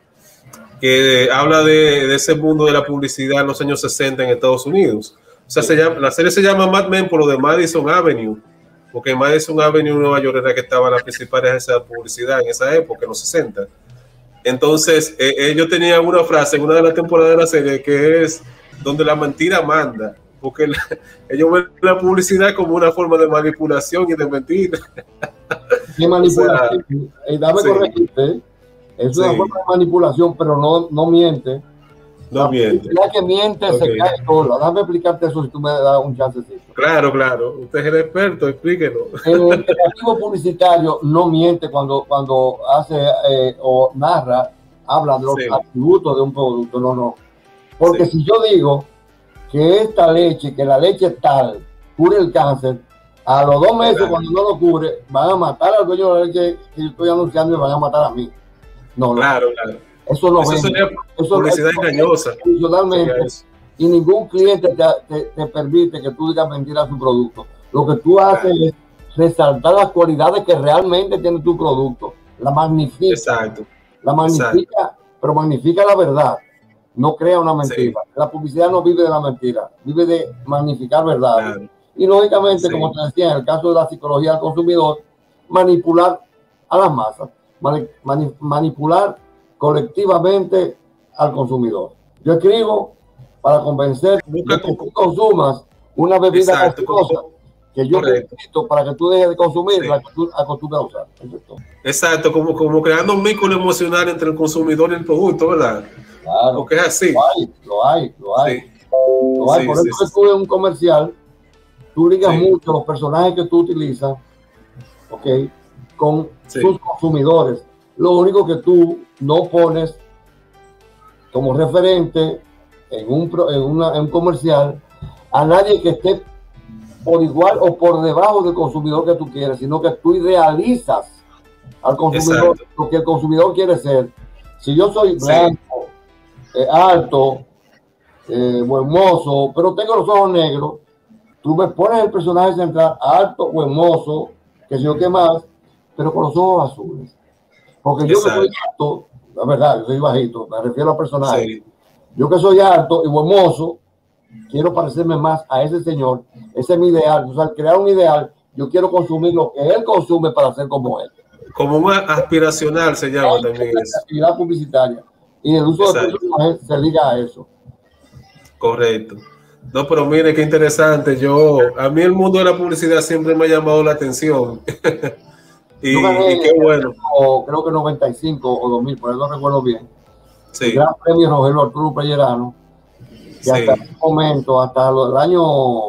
que habla de, de ese mundo de la publicidad en los años sesenta en Estados Unidos. O sea, se llama, la serie se llama Mad Men por lo de Madison Avenue, porque en Madison Avenue, Nueva York, era que estaba la principal agencia de publicidad en esa época, en los sesenta. Entonces, eh, ellos tenían una frase en una de las temporadas de la serie que es donde la mentira manda, porque la, ellos ven la publicidad como una forma de manipulación y de mentira. ¿Qué manipulación? O sea, eh, dame sí. corregirte, es una sí. forma de manipulación, pero no, no miente. No la miente. La que miente okay. se cae sola. Déjame explicarte eso si tú me das un chancecito. Claro, claro. Usted es el experto, explíquelo. El creativo publicitario no miente cuando, cuando hace eh, o narra, habla de los sí. atributos de un producto. No, no. Porque sí. si yo digo que esta leche, que la leche tal, cure el cáncer, a los dos meses, claro. cuando no lo cubre, van a matar al dueño de la leche que yo estoy anunciando y van a matar a mí. No, claro, no. claro. Eso no eso sería eso publicidad eso, engañosa. Eso. Y ningún cliente te, te, te permite que tú digas mentira a su producto. Lo que tú haces claro. es resaltar las cualidades que realmente tiene tu producto. La magnifica. Exacto. La magnifica, Exacto. pero magnifica la verdad. No crea una mentira. Sí. La publicidad no vive de la mentira, vive de magnificar verdad. Claro. Y lógicamente, sí. como te decía, en el caso de la psicología del consumidor, manipular a las masas, mani mani manipular colectivamente al consumidor. Yo escribo para convencer de que tú consumas una bebida gaseosa que yo necesito para que tú dejes de consumir sí. la que tú acostumbras a usar. Exacto, como, como creando un vínculo emocional entre el consumidor y el producto, ¿verdad? Claro. Porque es así. Lo hay, lo hay, lo hay. Sí. Lo hay. Sí, Por sí, eso sí, que tú en un comercial, tú ligas sí. mucho los personajes que tú utilizas, ¿ok? Con sí. sus consumidores. Lo único que tú no pones como referente en un, en, una, en un comercial a nadie que esté por igual o por debajo del consumidor que tú quieres, sino que tú idealizas al consumidor, Exacto. lo que el consumidor quiere ser. Si yo soy blanco, sí. eh, alto, eh, buen mozo, pero tengo los ojos negros, tú me pones el personaje central alto, buen mozo, que sé yo qué más, pero con los ojos azules. Porque yo Exacto. que soy alto, la verdad, yo soy bajito, me refiero al personaje. Sí. Yo que soy alto y buen mozo, quiero parecerme más a ese señor. Ese es mi ideal. O sea, al crear un ideal, yo quiero consumir lo que él consume para ser como él. Como un aspiracional se llama es también eso. Actividad publicitaria. Y el uso Exacto. de personajes se liga a eso. Correcto. No, pero mire qué interesante. Yo, a mí el mundo de la publicidad siempre me ha llamado la atención. Y, gané, y qué bueno. O, creo que noventa y cinco o dos mil, por eso no recuerdo bien. Sí. El Gran Premio Rogelio Arturo Pellerano. Y sí. hasta ese momento, hasta el año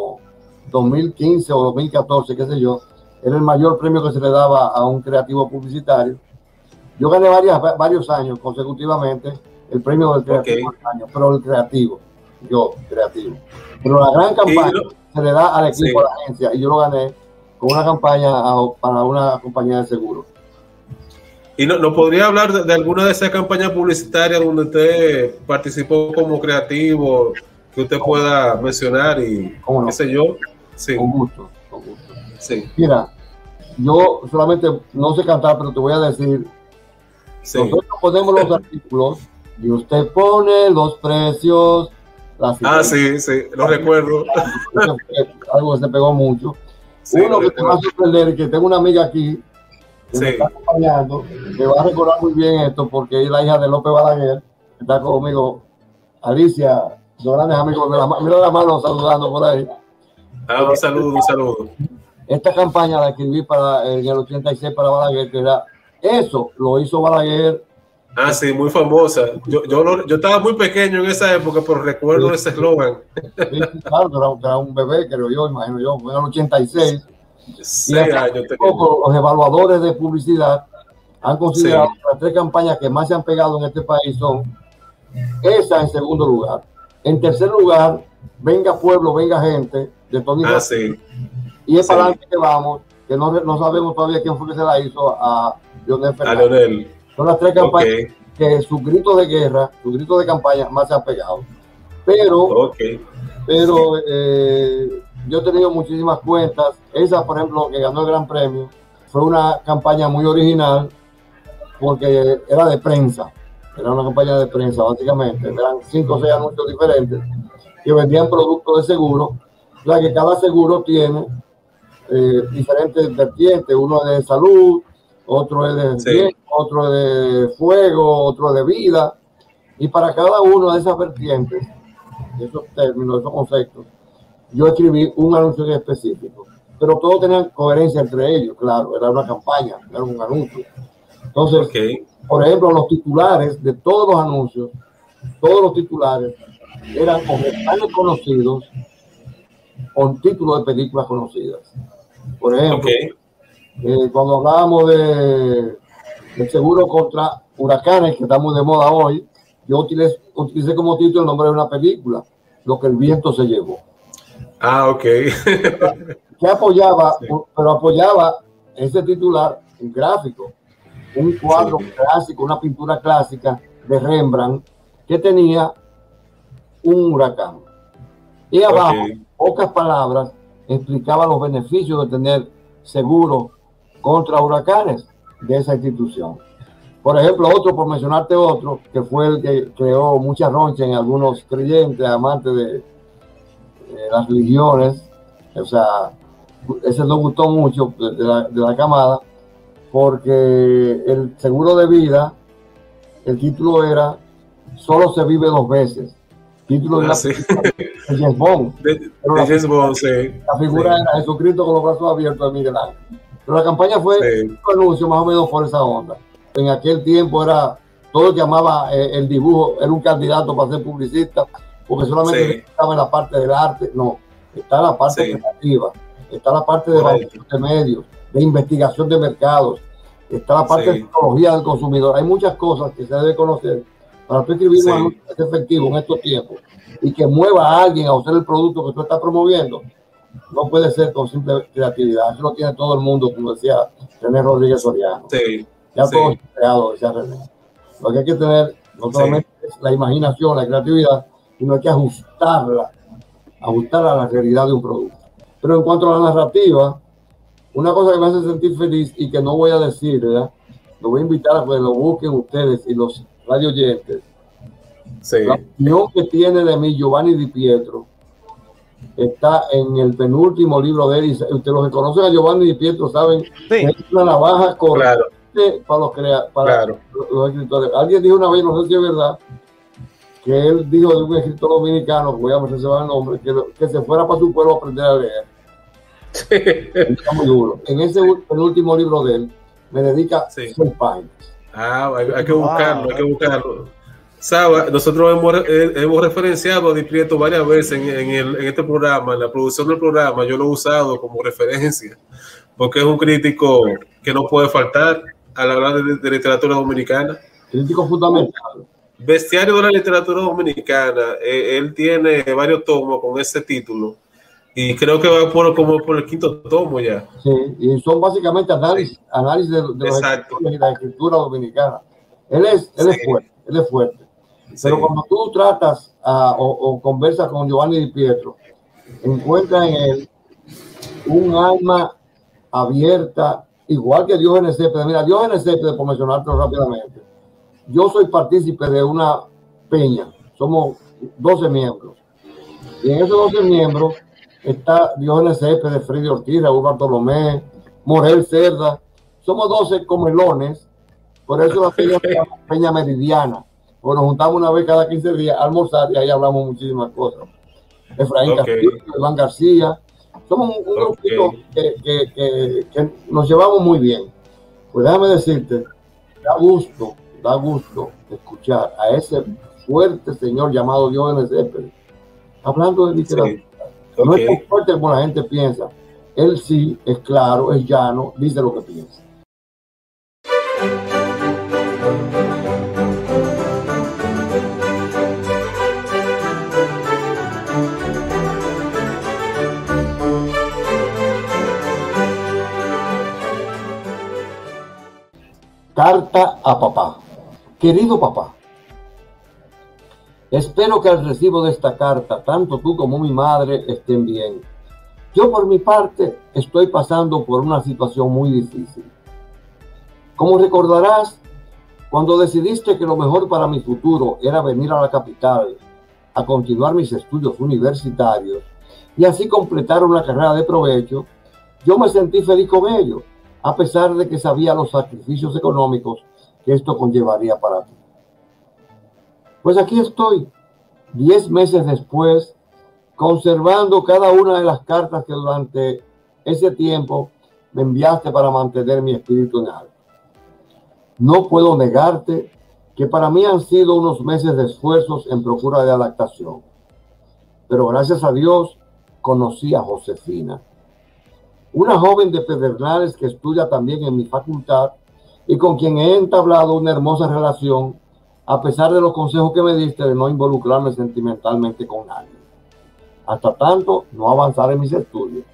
dos mil quince o dos mil catorce, qué sé yo, era el mayor premio que se le daba a un creativo publicitario. Yo gané varias, varios años consecutivamente el premio del creativo okay. año, pero el creativo, yo, creativo. Pero la gran campaña lo, se le da al equipo sí. de la agencia y yo lo gané con una campaña a, para una compañía de seguros. ¿Y no, no podría hablar de, de alguna de esas campañas publicitarias donde usted participó como creativo, que usted pueda mencionar y no? qué sé yo? Sí. Con gusto, con gusto. Sí. Mira, yo solamente no sé cantar, pero te voy a decir, sí. nosotros ponemos los artículos y usted pone los precios. Las ah, sí, sí, lo recuerdo. Algo que se pegó mucho. Sí, Uno que te va a sorprender es que tengo una amiga aquí que sí. me está acompañando, que va a recordar muy bien esto porque es la hija de López Balaguer, que está conmigo, Alicia, los grandes amigos, de la, mira la mano saludando por ahí. Ah, un saludo, un saludo. Esta campaña la escribí para, en el ochenta y seis para Balaguer, que era eso, lo hizo Balaguer. Ah, sí, muy famosa. Yo, yo, lo, yo estaba muy pequeño en esa época, pero recuerdo sí. ese eslogan. Sí, claro, era, era un bebé, creo yo, imagino yo, fue en el ochenta y seis. Sí, y hasta años poco, los evaluadores de publicidad han considerado sí. que las tres campañas que más se han pegado en este país son esa en segundo lugar. En tercer lugar, Venga Pueblo, Venga Gente, de Tony ah, sí. Y es sí. para adelante que vamos, que no, no sabemos todavía quién fue que se la hizo a Leonel Fernández. A Leonel. Son las tres campañas okay. que sus gritos de guerra, sus gritos de campaña más se han pegado. Pero, okay. pero eh, yo he tenido muchísimas cuentas. Esa, por ejemplo, que ganó el Gran Premio, fue una campaña muy original porque era de prensa. Era una campaña de prensa, básicamente. Eran cinco o seis anuncios diferentes que vendían productos de seguro. O sea, que cada seguro tiene eh, diferentes vertientes. Uno es de salud, otro es de sí. bien, otro es de fuego, otro es de vida. Y para cada uno de esas vertientes, de esos términos, de esos conceptos, yo escribí un anuncio específico. Pero todos tenían coherencia entre ellos, claro. Era una campaña, era un anuncio. Entonces, okay. por ejemplo, los titulares de todos los anuncios, todos los titulares eran o gestales conocidos o títulos de películas conocidas. Por ejemplo, okay. eh, cuando hablábamos de, de seguro contra huracanes, que está muy de moda hoy, yo utilicé, utilicé como título el nombre de una película, Lo que el viento se llevó. Ah, ok. que apoyaba, sí. pero apoyaba ese titular, un gráfico, un cuadro sí. clásico, una pintura clásica de Rembrandt que tenía un huracán. Y abajo, okay. pocas palabras, explicaba los beneficios de tener seguro contra huracanes de esa institución. Por ejemplo, otro, por mencionarte otro, que fue el que creó mucha roncha en algunos creyentes, amantes de, de las religiones, o sea, ese no gustó mucho de, de, la, de la camada, porque el seguro de vida, el título era Solo se vive dos veces. Título de, ah, la, sí. de James Bond. De, de la, James Bond, sí. La figura sí. era Jesucristo con los brazos abiertos de Miguel Ángel. Pero la campaña fue sí. un anuncio más o menos por esa onda. En aquel tiempo era, todo el que amaba eh, el dibujo, era un candidato para ser publicista, porque solamente sí. estaba en la parte del arte. No, está la parte sí. creativa, está la parte de evaluación de medios, de investigación de mercados, está la parte sí. de psicología del consumidor. Hay muchas cosas que se debe conocer para tú escribir sí. un anuncio que es efectivo en estos tiempos y que mueva a alguien a usar el producto que tú estás promoviendo. No puede ser con simple creatividad. Eso lo tiene todo el mundo, como decía René Rodríguez Soriano. Sí. Ya sí. todo es creado, decía René. Lo que hay que tener no solamente sí. es la imaginación, la creatividad, sino hay que ajustarla, ajustarla a la realidad de un producto. Pero en cuanto a la narrativa, una cosa que me hace sentir feliz y que no voy a decir, ¿verdad? Lo voy a invitar a que lo busquen ustedes y los radio oyentes. Sí. La opinión que tiene de mí Giovanni Di Pietro está en el penúltimo libro de él. Y ustedes los que conocen a Giovanni Di Pietro saben sí. que es una navaja corta claro. para, los, crea para claro. los, los escritores. Alguien dijo una vez, no sé si es verdad, que él dijo de un escritor dominicano, voy a reservar el nombre, que, que se fuera para su pueblo a aprender a leer. Sí. Está muy duro. En ese penúltimo libro de él, me dedica sí. seis páginas. Ah, hay, hay que buscarlo, wow. hay que buscarlo. Saba, nosotros hemos, eh, hemos referenciado a Di Pietro varias veces en, en, el, en este programa, en la producción del programa. Yo lo he usado como referencia, porque es un crítico que no puede faltar al hablar de, de literatura dominicana. Crítico fundamental. Bestiario de la literatura dominicana. Eh, él tiene varios tomos con ese título. Y creo que va por, como por el quinto tomo ya. Sí, y son básicamente análisis, sí. análisis de, de, los de la escritura dominicana. Él es, él sí. es fuerte, él es fuerte. Sí. Pero cuando tú tratas uh, o, o conversas con Giovanni Di Pietro, encuentras en él un alma abierta, igual que Diógenes Céspedes. Mira, Diógenes Céspedes, por mencionarlo rápidamente, yo soy partícipe de una peña, somos doce miembros. Y en esos doce miembros está Diógenes Céspedes, Freddy Ortiz, Raúl Bartolomé, Morel Cerda. Somos doce comelones, por eso la peña se llama Peña Meridiana. Pues nos juntamos una vez cada quince días a almorzar y ahí hablamos muchísimas cosas. Efraín okay. Castillo, Iván García. Somos un, un grupito okay. que, que, que, que nos llevamos muy bien. Pues déjame decirte, da gusto, da gusto escuchar a ese fuerte señor llamado Diógenes Céspedes hablando de literatura. Sí. Okay. No es tan fuerte como la gente piensa. Él sí es claro, es llano, dice lo que piensa. Carta a papá. Querido papá, espero que al recibo de esta carta, tanto tú como mi madre estén bien. Yo por mi parte estoy pasando por una situación muy difícil. Como recordarás, cuando decidiste que lo mejor para mi futuro era venir a la capital a continuar mis estudios universitarios y así completar una carrera de provecho, yo me sentí feliz con ello, a pesar de que sabía los sacrificios económicos que esto conllevaría para ti. Pues aquí estoy, diez meses después, conservando cada una de las cartas que durante ese tiempo me enviaste para mantener mi espíritu en alto. No puedo negarte que para mí han sido unos meses de esfuerzos en procura de adaptación, pero gracias a Dios conocí a Josefina, una joven de Pedernales que estudia también en mi facultad y con quien he entablado una hermosa relación a pesar de los consejos que me diste de no involucrarme sentimentalmente con nadie, hasta tanto no avanzar en mis estudios.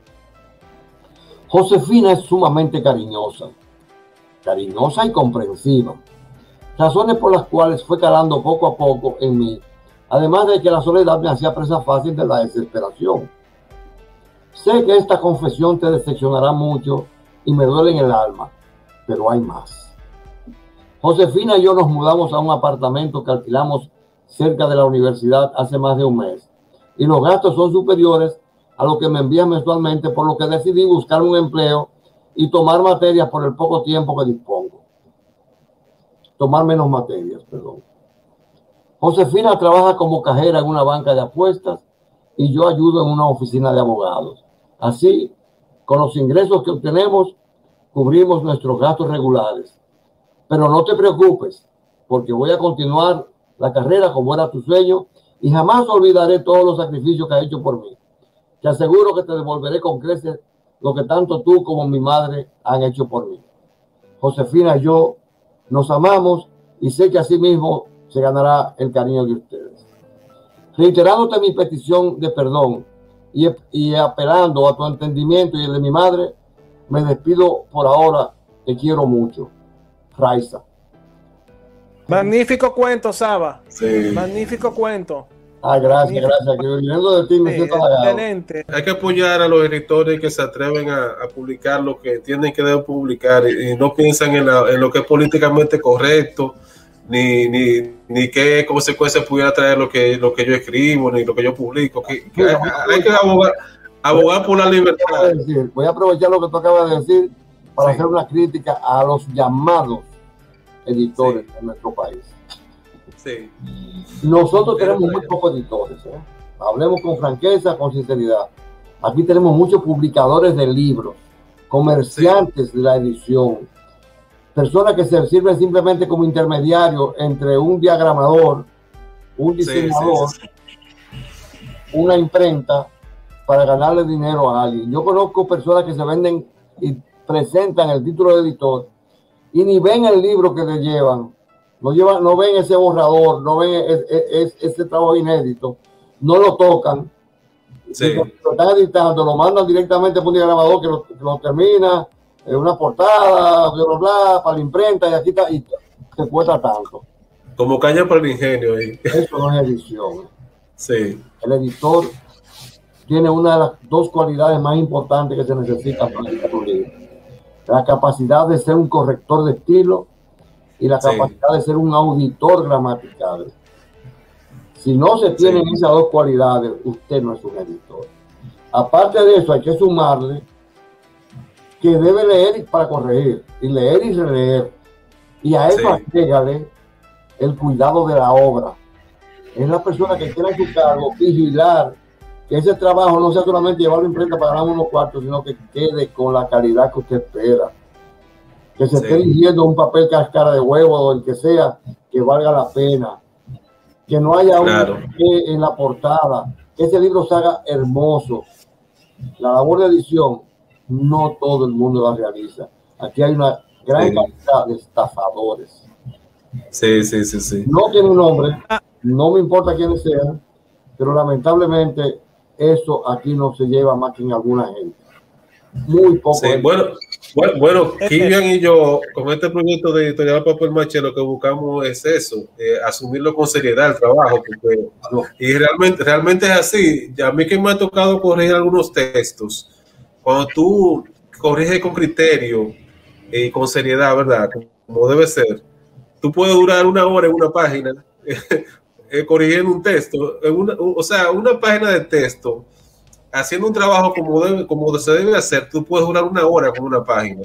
Josefina es sumamente cariñosa, cariñosa y comprensiva, razones por las cuales fue calando poco a poco en mí, además de que la soledad me hacía presa fácil de la desesperación. Sé que esta confesión te decepcionará mucho y me duele en el alma, pero hay más. Josefina y yo nos mudamos a un apartamento que alquilamos cerca de la universidad hace más de un mes, y los gastos son superiores a lo que me envían mensualmente, por lo que decidí buscar un empleo y tomar materias por el poco tiempo que dispongo. Tomar menos materias, perdón. Josefina trabaja como cajera en una banca de apuestas y yo ayudo en una oficina de abogados. Así, con los ingresos que obtenemos, cubrimos nuestros gastos regulares. Pero no te preocupes, porque voy a continuar la carrera como era tu sueño y jamás olvidaré todos los sacrificios que has hecho por mí. Te aseguro que te devolveré con creces lo que tanto tú como mi madre han hecho por mí. Josefina y yo nos amamos y sé que así mismo se ganará el cariño de ustedes. Reiterándote mi petición de perdón y, y apelando a tu entendimiento y el de mi madre, me despido por ahora. Te quiero mucho. Raiza. Magnífico cuento, Saba. Sí. Magnífico cuento. Ah, gracias, gracias. Que viniendo de ti me Sí, siento halagado. excelente. Hay que apoyar a los editores que se atreven a, a publicar lo que tienen que deben publicar y, y no piensan en, la, en lo que es políticamente correcto, ni, ni, ni qué consecuencias pudiera traer lo que, lo que yo escribo, ni lo que yo publico. Que, que hay, hay que abogar, abogar por la libertad. Decir, voy a aprovechar lo que tú acabas de decir para sí. hacer una crítica a los llamados editores sí. de nuestro país. Sí. Nosotros tenemos muy pocos editores, ¿eh? Hablemos con franqueza, con sinceridad. Aquí tenemos muchos publicadores de libros, comerciantes sí. de la edición, personas que se sirven simplemente como intermediarios entre un diagramador, un diseñador, sí, sí, sí. una imprenta, para ganarle dinero a alguien. Yo conozco personas que se venden y presentan el título de editor y ni ven el libro que le llevan. No, llevan, no ven ese borrador, no ven es, es, es, ese trabajo inédito, no lo tocan. Sí. Lo están editando, lo mandan directamente por un diagramador que lo, que lo termina en una portada, bla, bla, bla, para la imprenta y aquí está, y te cuesta tanto. Como caña para el ingenio. ¿eh? Eso no es edición. Sí. El editor tiene una de las dos cualidades más importantes que se necesitan para editar un libro: la capacidad de ser un corrector de estilo y la capacidad sí. de ser un auditor gramatical. Si no se tienen sí. esas dos cualidades, usted no es un editor. Aparte de eso, hay que sumarle que debe leer para corregir, y leer y releer. Y a eso sí. agrégale el cuidado de la obra. Es la persona que tiene a su cargo vigilar que ese trabajo no sea solamente llevarlo a imprenta para ganar unos cuartos, sino que quede con la calidad que usted espera. Que se sí. esté dirigiendo un papel cáscara de huevo o el que sea, que valga la pena. Que no haya claro. un que en la portada. Que ese libro se haga hermoso. La labor de edición, no todo el mundo la realiza. Aquí hay una gran sí. cantidad de estafadores. Sí, sí, sí, sí. No tiene un nombre, no me importa quiénes sean, pero lamentablemente eso aquí no se lleva más que en alguna gente. muy poco. Sí, bueno, bueno, bueno, Kivian y yo, con este proyecto de Editorial Papel Maché, lo que buscamos es eso, eh, asumirlo con seriedad el trabajo, porque, y realmente, realmente es así. A mí que me ha tocado corregir algunos textos, cuando tú corriges con criterio y con seriedad, ¿verdad? Como debe ser, tú puedes durar una hora en una página eh, corrigiendo un texto, en una, o sea, una página de texto, haciendo un trabajo como, debe, como se debe hacer, tú puedes durar una hora con una página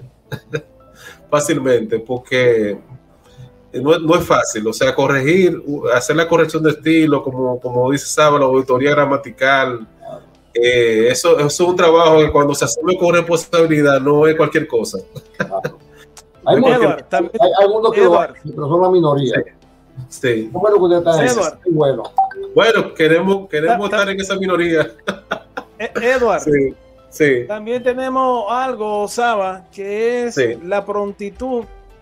fácilmente, porque no, no es fácil, o sea, corregir, hacer la corrección de estilo, como, como dice Saba, la auditoría gramatical, eh, eso, eso es un trabajo que cuando se asume con responsabilidad no es cualquier cosa. Hay, Edward, también, hay algunos que lo hacen, pero son la minoría. Sí. Sí. Bueno, que usted está sí, bueno. Bueno, queremos, queremos ta, estar en esa minoría. Edward, sí, sí. También tenemos algo, Saba, que es sí. la prontitud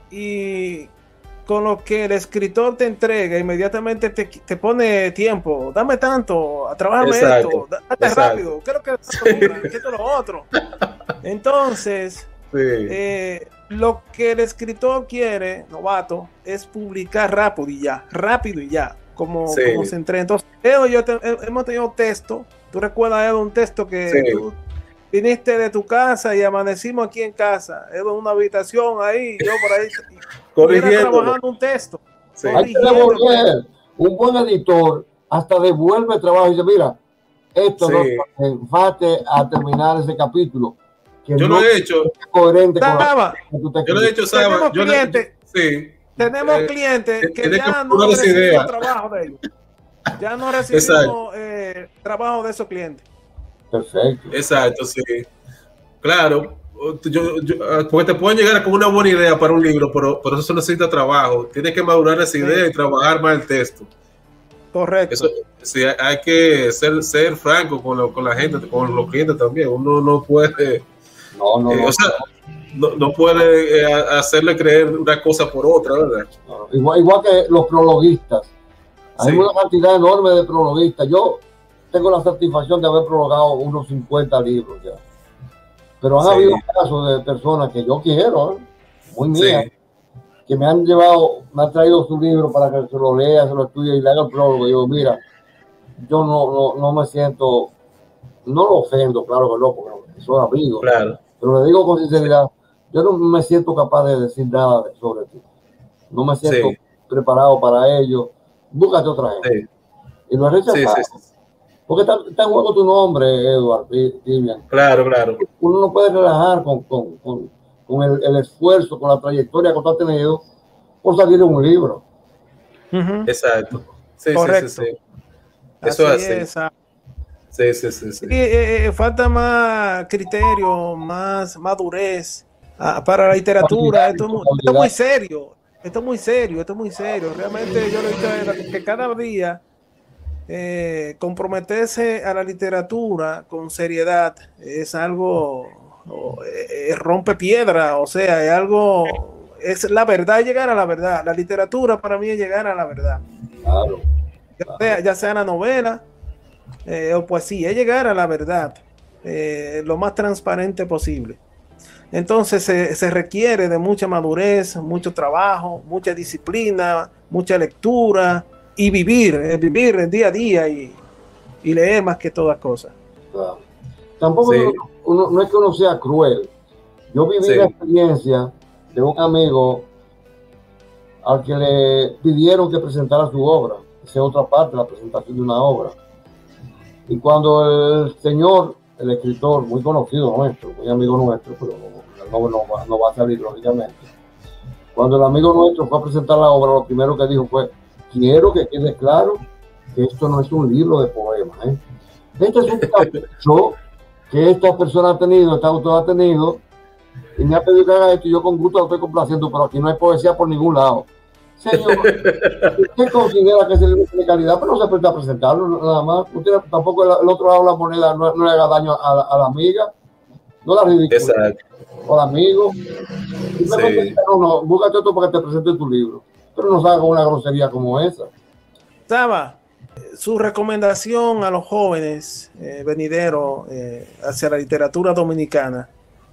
y con lo que el escritor te entrega, inmediatamente te, te pone tiempo. Dame tanto, a trabajarme esto, date rápido, ¿qué es lo que ¿Qué es lo otro? Entonces, sí. eh, lo que el escritor quiere, novato, es publicar rápido y ya, rápido y ya, como, sí. como se entrena. Entonces, Edo, yo te, hemos tenido texto. ¿Tú recuerdas, Edo, un texto que sí. tú viniste de tu casa y amanecimos aquí en casa? Edo, en una habitación ahí, yo por ahí corrigiendo, trabajando un texto. Sí. Hay que devolver. Un buen editor hasta devuelve el trabajo y dice, mira, esto sí. no enfate a terminar ese capítulo. Que yo no lo he hecho. Es coherente con la, que yo lo he hecho, Saba. Tenemos clientes, sí. tenemos eh, clientes que que ya no recibimos trabajo de ellos. Ya no recibimos eh, trabajo de esos clientes. Perfecto. Exacto, sí. Claro, yo, yo, porque te pueden llegar con una buena idea para un libro, pero, pero eso necesita trabajo. Tienes que madurar esa idea sí. y trabajar más el texto. Correcto. Eso, sí, hay que ser, ser franco con, lo, con la gente, con los clientes también. Uno no puede. No, no, eh, no, o sea, no, no puede eh, hacerle creer una cosa por otra, ¿verdad? No, igual, igual que los prologuistas. Hay sí. una cantidad enorme de prologuistas. Yo tengo la satisfacción de haber prologado unos cincuenta libros ya. Pero han sí. habido casos de personas que yo quiero, ¿eh? muy mías, sí. que me han llevado, me han traído su libro para que se lo lea, se lo estudie y le haga el prólogo. Y yo, mira, yo no, no, no me siento, no lo ofendo, claro que no, porque soy amigo. Claro. Pero le digo con sinceridad, yo no me siento capaz de decir nada sobre ti. No me siento sí. preparado para ello. Búscate otra gente. Sí. Y lo he rechazado. Sí, sí, sí. Porque está, está en juego tu nombre, Edward. Vivian. Claro, claro. Uno no puede relajar con, con, con, con el, el esfuerzo, con la trayectoria que tú has tenido por salir de un libro. Uh-huh. Exacto. Sí, correcto. Sí, sí, sí. Eso así es así. Sí, sí, sí. sí. Y, eh, falta más criterio, más madurez ah, para la literatura. Esto, esto es muy serio. Esto es muy serio, esto es muy serio. Realmente yo lo he dicho que cada día eh, comprometerse a la literatura con seriedad es algo, eh, rompe piedra, o sea, es algo, es la verdad, llegar a la verdad. La literatura para mí es llegar a la verdad. Claro. Ya sea, ya sea la novela eh, o poesía, es llegar a la verdad eh, lo más transparente posible. Entonces se, se requiere de mucha madurez, mucho trabajo, mucha disciplina, mucha lectura y vivir, eh, vivir el día a día y, y leer más que todas cosas. Claro. Tampoco sí. uno, uno, no es que uno sea cruel. Yo viví sí. la experiencia de un amigo al que le pidieron que presentara su obra. Esa es otra parte de la presentación de una obra. Y cuando el señor, el escritor, muy conocido nuestro, muy amigo nuestro, pero no, no, va, no va a salir lógicamente. Cuando el amigo nuestro fue a presentar la obra, lo primero que dijo fue: quiero que quede claro que esto no es un libro de poemas. ¿eh? Este es un capricho que esta persona ha tenido, este autor ha tenido, y me ha pedido que haga esto y yo con gusto lo estoy complaciendo, pero aquí no hay poesía por ningún lado. Señor, usted considera que es el libro de calidad, pero no se presta a presentarlo nada más. Usted tampoco el, el otro lado de la moneda no, no le haga daño a la, a la amiga, no la ridiculice. O al amigo. Sí. No, no, búscate otro para que te presente tu libro, pero no salga una grosería como esa. Saba, su recomendación a los jóvenes eh, venideros eh, hacia la literatura dominicana,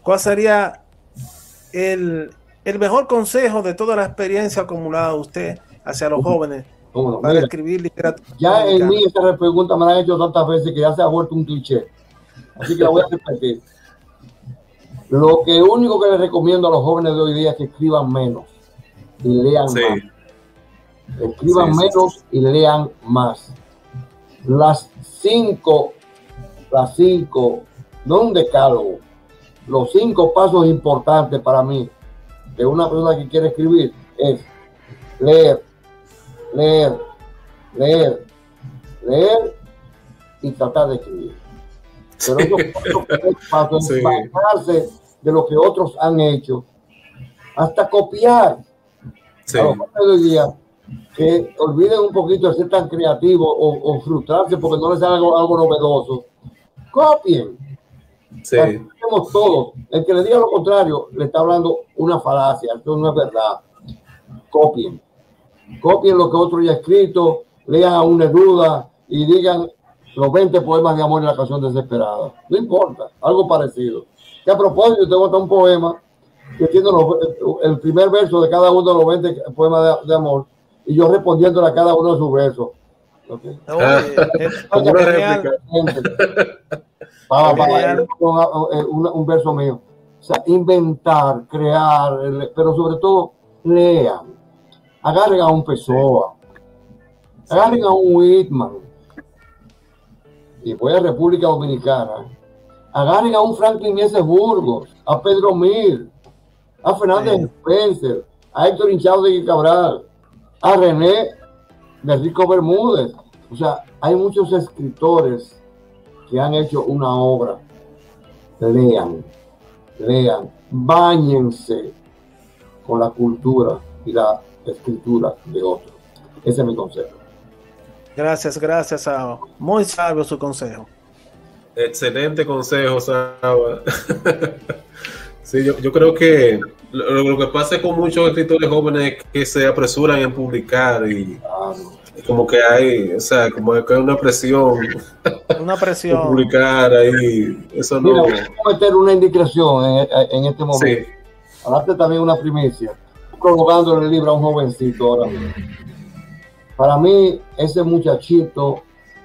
¿cuál sería el, el mejor consejo de toda la experiencia acumulada de usted hacia los jóvenes no, para mira, escribir literatura? Ya en mí esta pregunta me la han hecho tantas veces que ya se ha vuelto un cliché. Así que la voy a repetir. Lo que único que les recomiendo a los jóvenes de hoy día es que escriban menos y lean Sí. más. Escriban Sí, sí, menos sí. y lean más. Las cinco, las cinco, no un decálogo, los cinco pasos importantes para mí de una persona que quiere escribir es leer, leer, leer, leer y tratar de escribir. Pero esos cuatro pasos Sí. es bajarse de lo que otros han hecho, hasta copiar. Sí. A los jóvenes de hoy día que olviden un poquito de ser tan creativos o, o frustrarse porque no les sale algo, algo novedoso. Copien. Sí. Hacemos todos. El que le diga lo contrario le está hablando una falacia. Esto no es verdad. Copien. Copien lo que otro ya ha escrito, lean a un Neruda y digan los veinte poemas de amor en la canción desesperada. No importa, algo parecido. Que a propósito, tengo hasta un poema que tiene los, el primer verso de cada uno de los veinte poemas de, de amor y yo respondiéndole a cada uno de sus versos. ¿Okay? Oye, es Como una genial. réplica. Para, para, Genial. un, un, un verso mío. O sea, inventar, crear, pero sobre todo lean. Agarren a un Pessoa, agarren a un Whitman, y voy a República Dominicana, agarren a un Franklin Mieses Burgos, a Pedro Mir, a Fernández Sí. Spencer, a Héctor Hinchado de Cabral, a René de Rico Bermúdez. O sea, hay muchos escritores que han hecho una obra. Lean, lean, báñense con la cultura y la escritura de otros. Ese es mi consejo. Gracias, gracias, Saba. Muy sabio su consejo. Excelente consejo, Saba. Sí, yo, yo creo que lo, lo que pasa con muchos escritores jóvenes es que se apresuran en publicar y Claro. como que hay, o sea, como que hay una presión Una de presión. publicar ahí. Eso no. Mira, voy a meter una indiscreción en, en este momento. Sí, Hablarte también una primicia. Prolongando el libro a un jovencito ahora mismo. Para mí, ese muchachito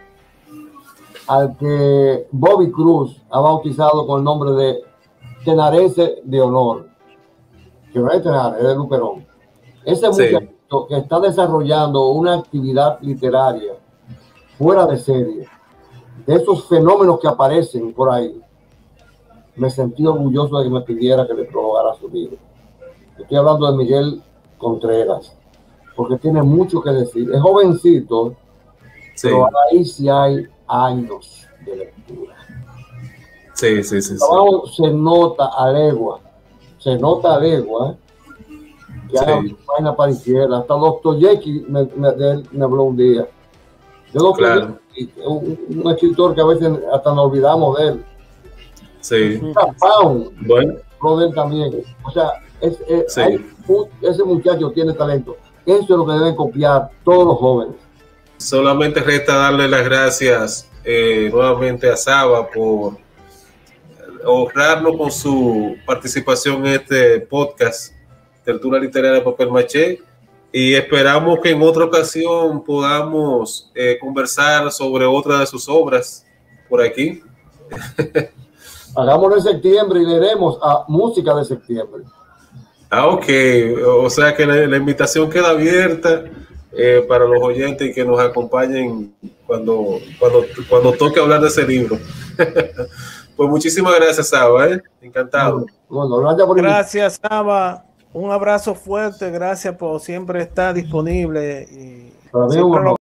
al que Bobby Cruz ha bautizado con el nombre de Tenarense de Honor, que no es Tenares, es de Luperón. Ese Sí. muchachito que está desarrollando una actividad literaria fuera de serie, de esos fenómenos que aparecen por ahí, me sentí orgulloso de que me pidiera que le prolongara su libro. Estoy hablando de Miguel Contreras, porque tiene mucho que decir. Es jovencito, sí, pero ahí sí hay años de lectura. sí, sí, sí, El sí. trabajo se nota a legua, se nota a legua, ¿eh? Que Sí. haga una vaina para izquierda. Hasta Dostoyevsky me, me, de él me habló un día. De Dostoyevsky, un, un escritor que a veces hasta nos olvidamos de él. Sí. Pound, Bueno, habló de él también. O sea, es, es, Sí. hay un- ese muchacho tiene talento. Eso es lo que deben copiar todos los jóvenes. solamente resta darle las gracias eh, nuevamente a Saba por honrarnos con su participación en este podcast, Tertulia Literaria Papel Maché, y esperamos que en otra ocasión podamos eh, conversar sobre otra de sus obras por aquí. Hagámoslo en septiembre y leeremos a Música de Septiembre. Ah, ok, o sea que la, la invitación queda abierta eh, para los oyentes y que nos acompañen cuando, cuando, cuando toque hablar de ese libro. Pues muchísimas gracias, Saba, ¿eh? Encantado. Bueno, gracias por Gracias, Saba. Un abrazo fuerte. Gracias por siempre estar disponible. Y Para mí es un siempre honor. lo-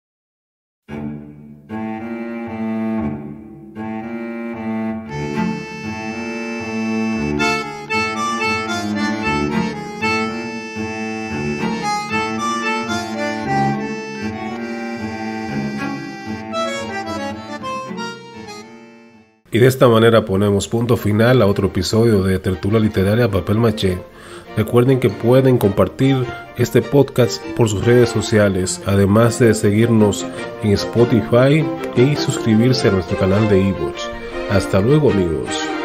Y de esta manera ponemos punto final a otro episodio de Tertulia Literaria Papel Maché. Recuerden que pueden compartir este podcast por sus redes sociales, además de seguirnos en Spotify y suscribirse a nuestro canal de iVoox. Hasta luego, amigos.